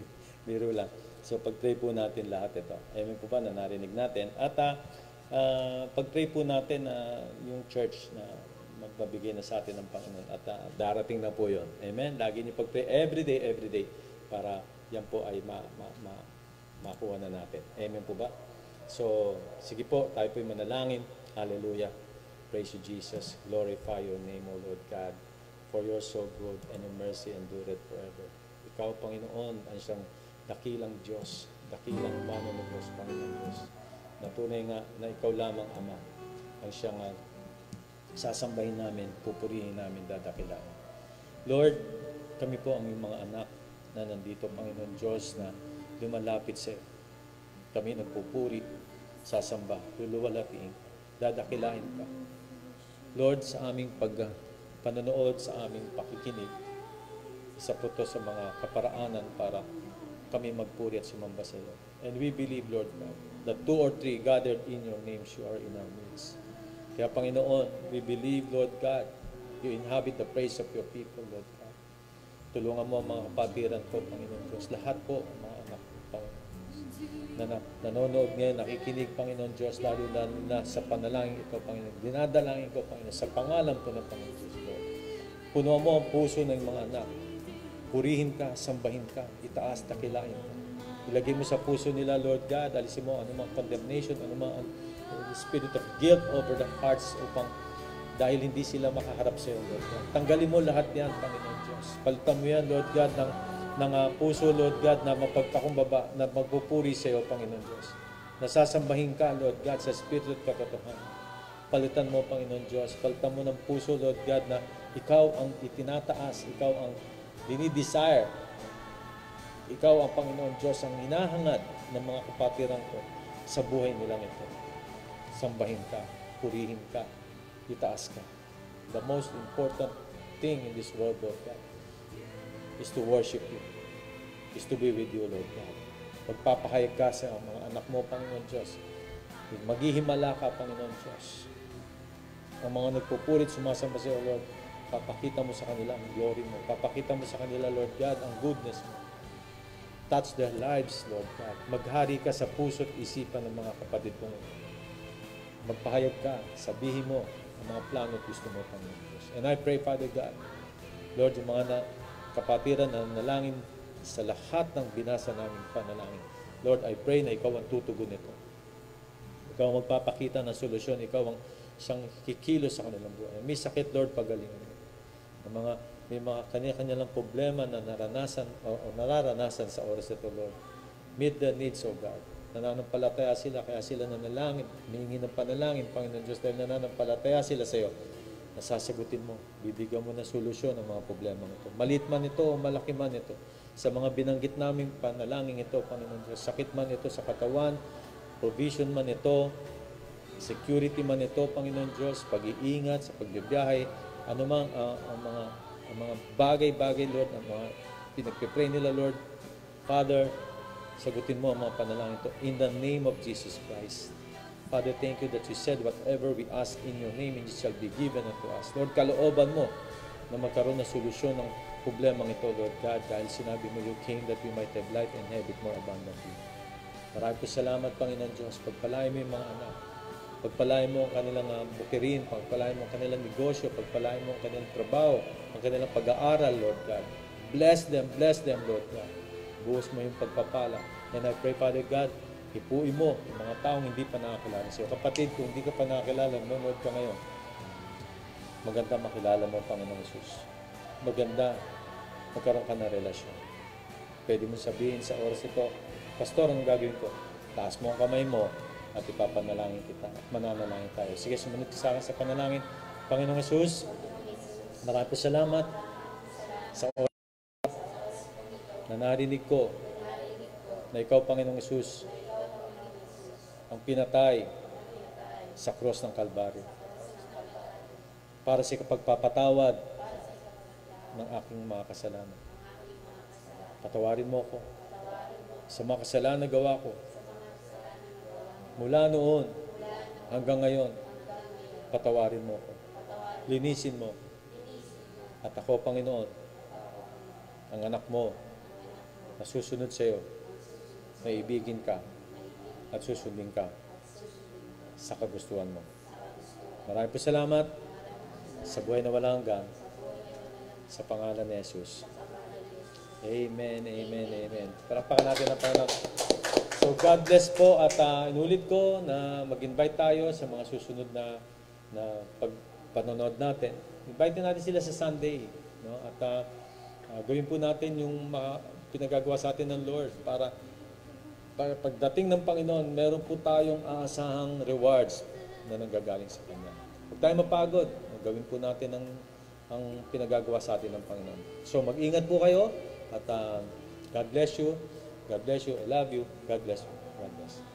Biro lang. So, pag-pray po natin lahat ito. Amen po ba na narinig natin? At, uh, Uh, pag-pray po natin na uh, yung church na magbabigay na sa atin ng Panginoon at uh, darating na po yun. Amen? Lagi niyo pag-pray every day, every day para yan po ay ma, ma, ma, makuha na natin. Amen po ba? So, sige po, tayo po yung manalangin. Hallelujah. Praise you, Jesus. Glorify your name, O Lord God. For you're so good and your mercy endureth forever. Ikaw, Panginoon, ang siyang dakilang Diyos, dakilang mano ng Diyos, Panginoon Diyos. Na tunay nga na ikaw lamang, Ama, ang siyang uh, sasambahin namin, pupurihin namin, dadakilaan. Lord, kami po ang iyong mga anak na nandito, Panginoon Diyos, na lumalapit sa iyo. Kami nagpupuri, sasamba, luluwalhatiin, dadakilain ka. Lord, sa aming pag panonood, sa aming pakikinig, isa po to sa mga kaparaanan para kami magpuri at sumamba sa iyo. And we believe, Lord God, that two or three gathered in your name, you are in our midst. Kaya, Panginoon, we believe, Lord God, you inhabit the praise of your people, Lord God. Tulungan mo ang mga kapatiran ko, Panginoon Diyos. Lahat po, ang mga anak, Panginoon na, na nanonood ngayon, nakikinig, Panginoon Diyos, lalo na, na sa panalangin ito, Panginoon. Dinadalangin ko, Panginoon, sa pangalan po ng Panginoon Diyos, Lord. Puno mo ang puso ng mga anak. Purihin ka, sambahin ka, itaas, dakilain ka. Ilagay mo sa puso nila, Lord God, alisin mo anumang condemnation, anumang uh, spirit of guilt over the hearts upang dahil hindi sila makaharap sa iyo, Lord God. Tanggalin mo lahat yan, Panginoon Diyos. Palitan mo yan, Lord God, ng, ng uh, puso, Lord God, na mapagpakumbaba, na magpupuri sa iyo, Panginoon Diyos. Nasasambahin ka, Lord God, sa spirit at katotohanan. Palitan mo, Panginoon Diyos. Palitan mo ng puso, Lord God, na ikaw ang itinataas, ikaw ang dinidesire. Ikaw ang Panginoon Diyos, ang hinahangad ng mga kapatiran ko sa buhay nilang ito. Sambahin ka, purihin ka, itaas ka. The most important thing in this world, Lord God, is to worship you, is to be with you, Lord God. Magpapahayag ka sa mga anak mo, Panginoon Diyos. Maghihimala ka, Panginoon Diyos. Ang mga nagpupurit, sumasamba sa iyo, Lord, papakita mo sa kanila ang glory mo. Papakita mo sa kanila, Lord God, ang goodness mo. Touch their lives, Lord God. Maghari ka sa puso at isipan ng mga kapatid mong ito. Magpahayag ka, sabihin mo ang mga plano at gusto mo, Panginoon Diyos. And I pray, Father God, Lord, yung mga na, kapatiran na nalangin sa lahat ng binasa namin panalangin. Lord, I pray na ikaw ang tutugon nito. Ikaw ang magpapakita ng solusyon. Ikaw ang siyang kikilos sa kanilang buhay. May sakit, Lord, pagalingan mo. Ang mga, may mga kanya-kanya lang problema na naranasan o, o nararanasan sa oras ito, Lord. Meet the needs, O God. Nananampalataya sila, kaya sila nanalangin, humingi ng panalangin, Panginoon Diyos, dahil nananampalataya sila sa iyo. Nasasagutin mo, bibigyan mo ng solusyon ang mga problema ito. Maliit man ito o malaki man ito. Sa mga binanggit naming panalangin ito, Panginoon Diyos, sakit man ito sa katawan, provision man ito, security man ito, Panginoon Diyos, pag-iingat sa pagbibiyahe, anumang uh, ang mga ang mga bagay-bagay, Lord, ang mga pinagpipray nila, Lord, Father, sagutin mo ang mga panalangin ito in the name of Jesus Christ. Father, thank you that you said whatever we ask in your name, and it shall be given unto us. Lord, kalooban mo na magkaroon ng solusyon ng problemang ito, Lord God, dahil sinabi mo, you came that we might have life and have it more abundantly. Maraming po salamat, Panginoon Diyos. Pagpalain mo yung mga anak. Pagpalain mo ang kanilang uh, bukirin, pagpalain mo ang kanilang negosyo, pagpalain mo ang kanilang trabaho, ang kanilang pag-aaral, Lord God. Bless them, bless them, Lord God. Buhos mo yung pagpapala. And I pray, Father God, hipuin mo yung mga taong hindi pa nakakilala sa iyo. Kapatid, kung hindi ka pa nakakilala, nanonood ka ngayon, maganda makilala mo, Panginoong Jesus. Maganda magkaroon ka ng relasyon. Pwede mo sabihin sa oras ito, Pastor, ang gagawin ko? Taas mo ang kamay mo at ipapanalangin kita at mananalangin tayo. Sige, sumunod ka sa akin sa panalangin. Panginoong Jesus, maraming salamat sa oras na narinig ko na ikaw, Panginoong Jesus, ang pinatay sa cross ng Kalbaryo para sa pagpapatawad ng aking mga kasalanan. Patawarin mo ko sa mga kasalanan na gawa ko mula noon hanggang ngayon. Patawarin mo ko, linisin mo, at ako, Panginoon, ang anak mo na susunod sa iyo, na ibigin ka at susundin ka sa kagustuhan mo. Maraming po salamat sa buhay na walang hanggan, sa pangalan ni Jesus. Amen, amen, amen. Palakpakan natin ang Panginoon. So God bless po at uh, inulit ko na mag-invite tayo sa mga susunod na na pagpanonood natin. Invite natin sila sa Sunday, no? At uh, uh, gawin po natin yung mga pinagagawa sa atin ng Lord para para pagdating ng Panginoon, meron po tayong aasahang rewards na nanggagaling sa Kanya. Huwag tayo mapagod. Gawin po natin ang ang pinagagawa sa atin ng Panginoon. So mag-ingat po kayo at uh, God bless you. God bless you. I love you. God bless you. God bless.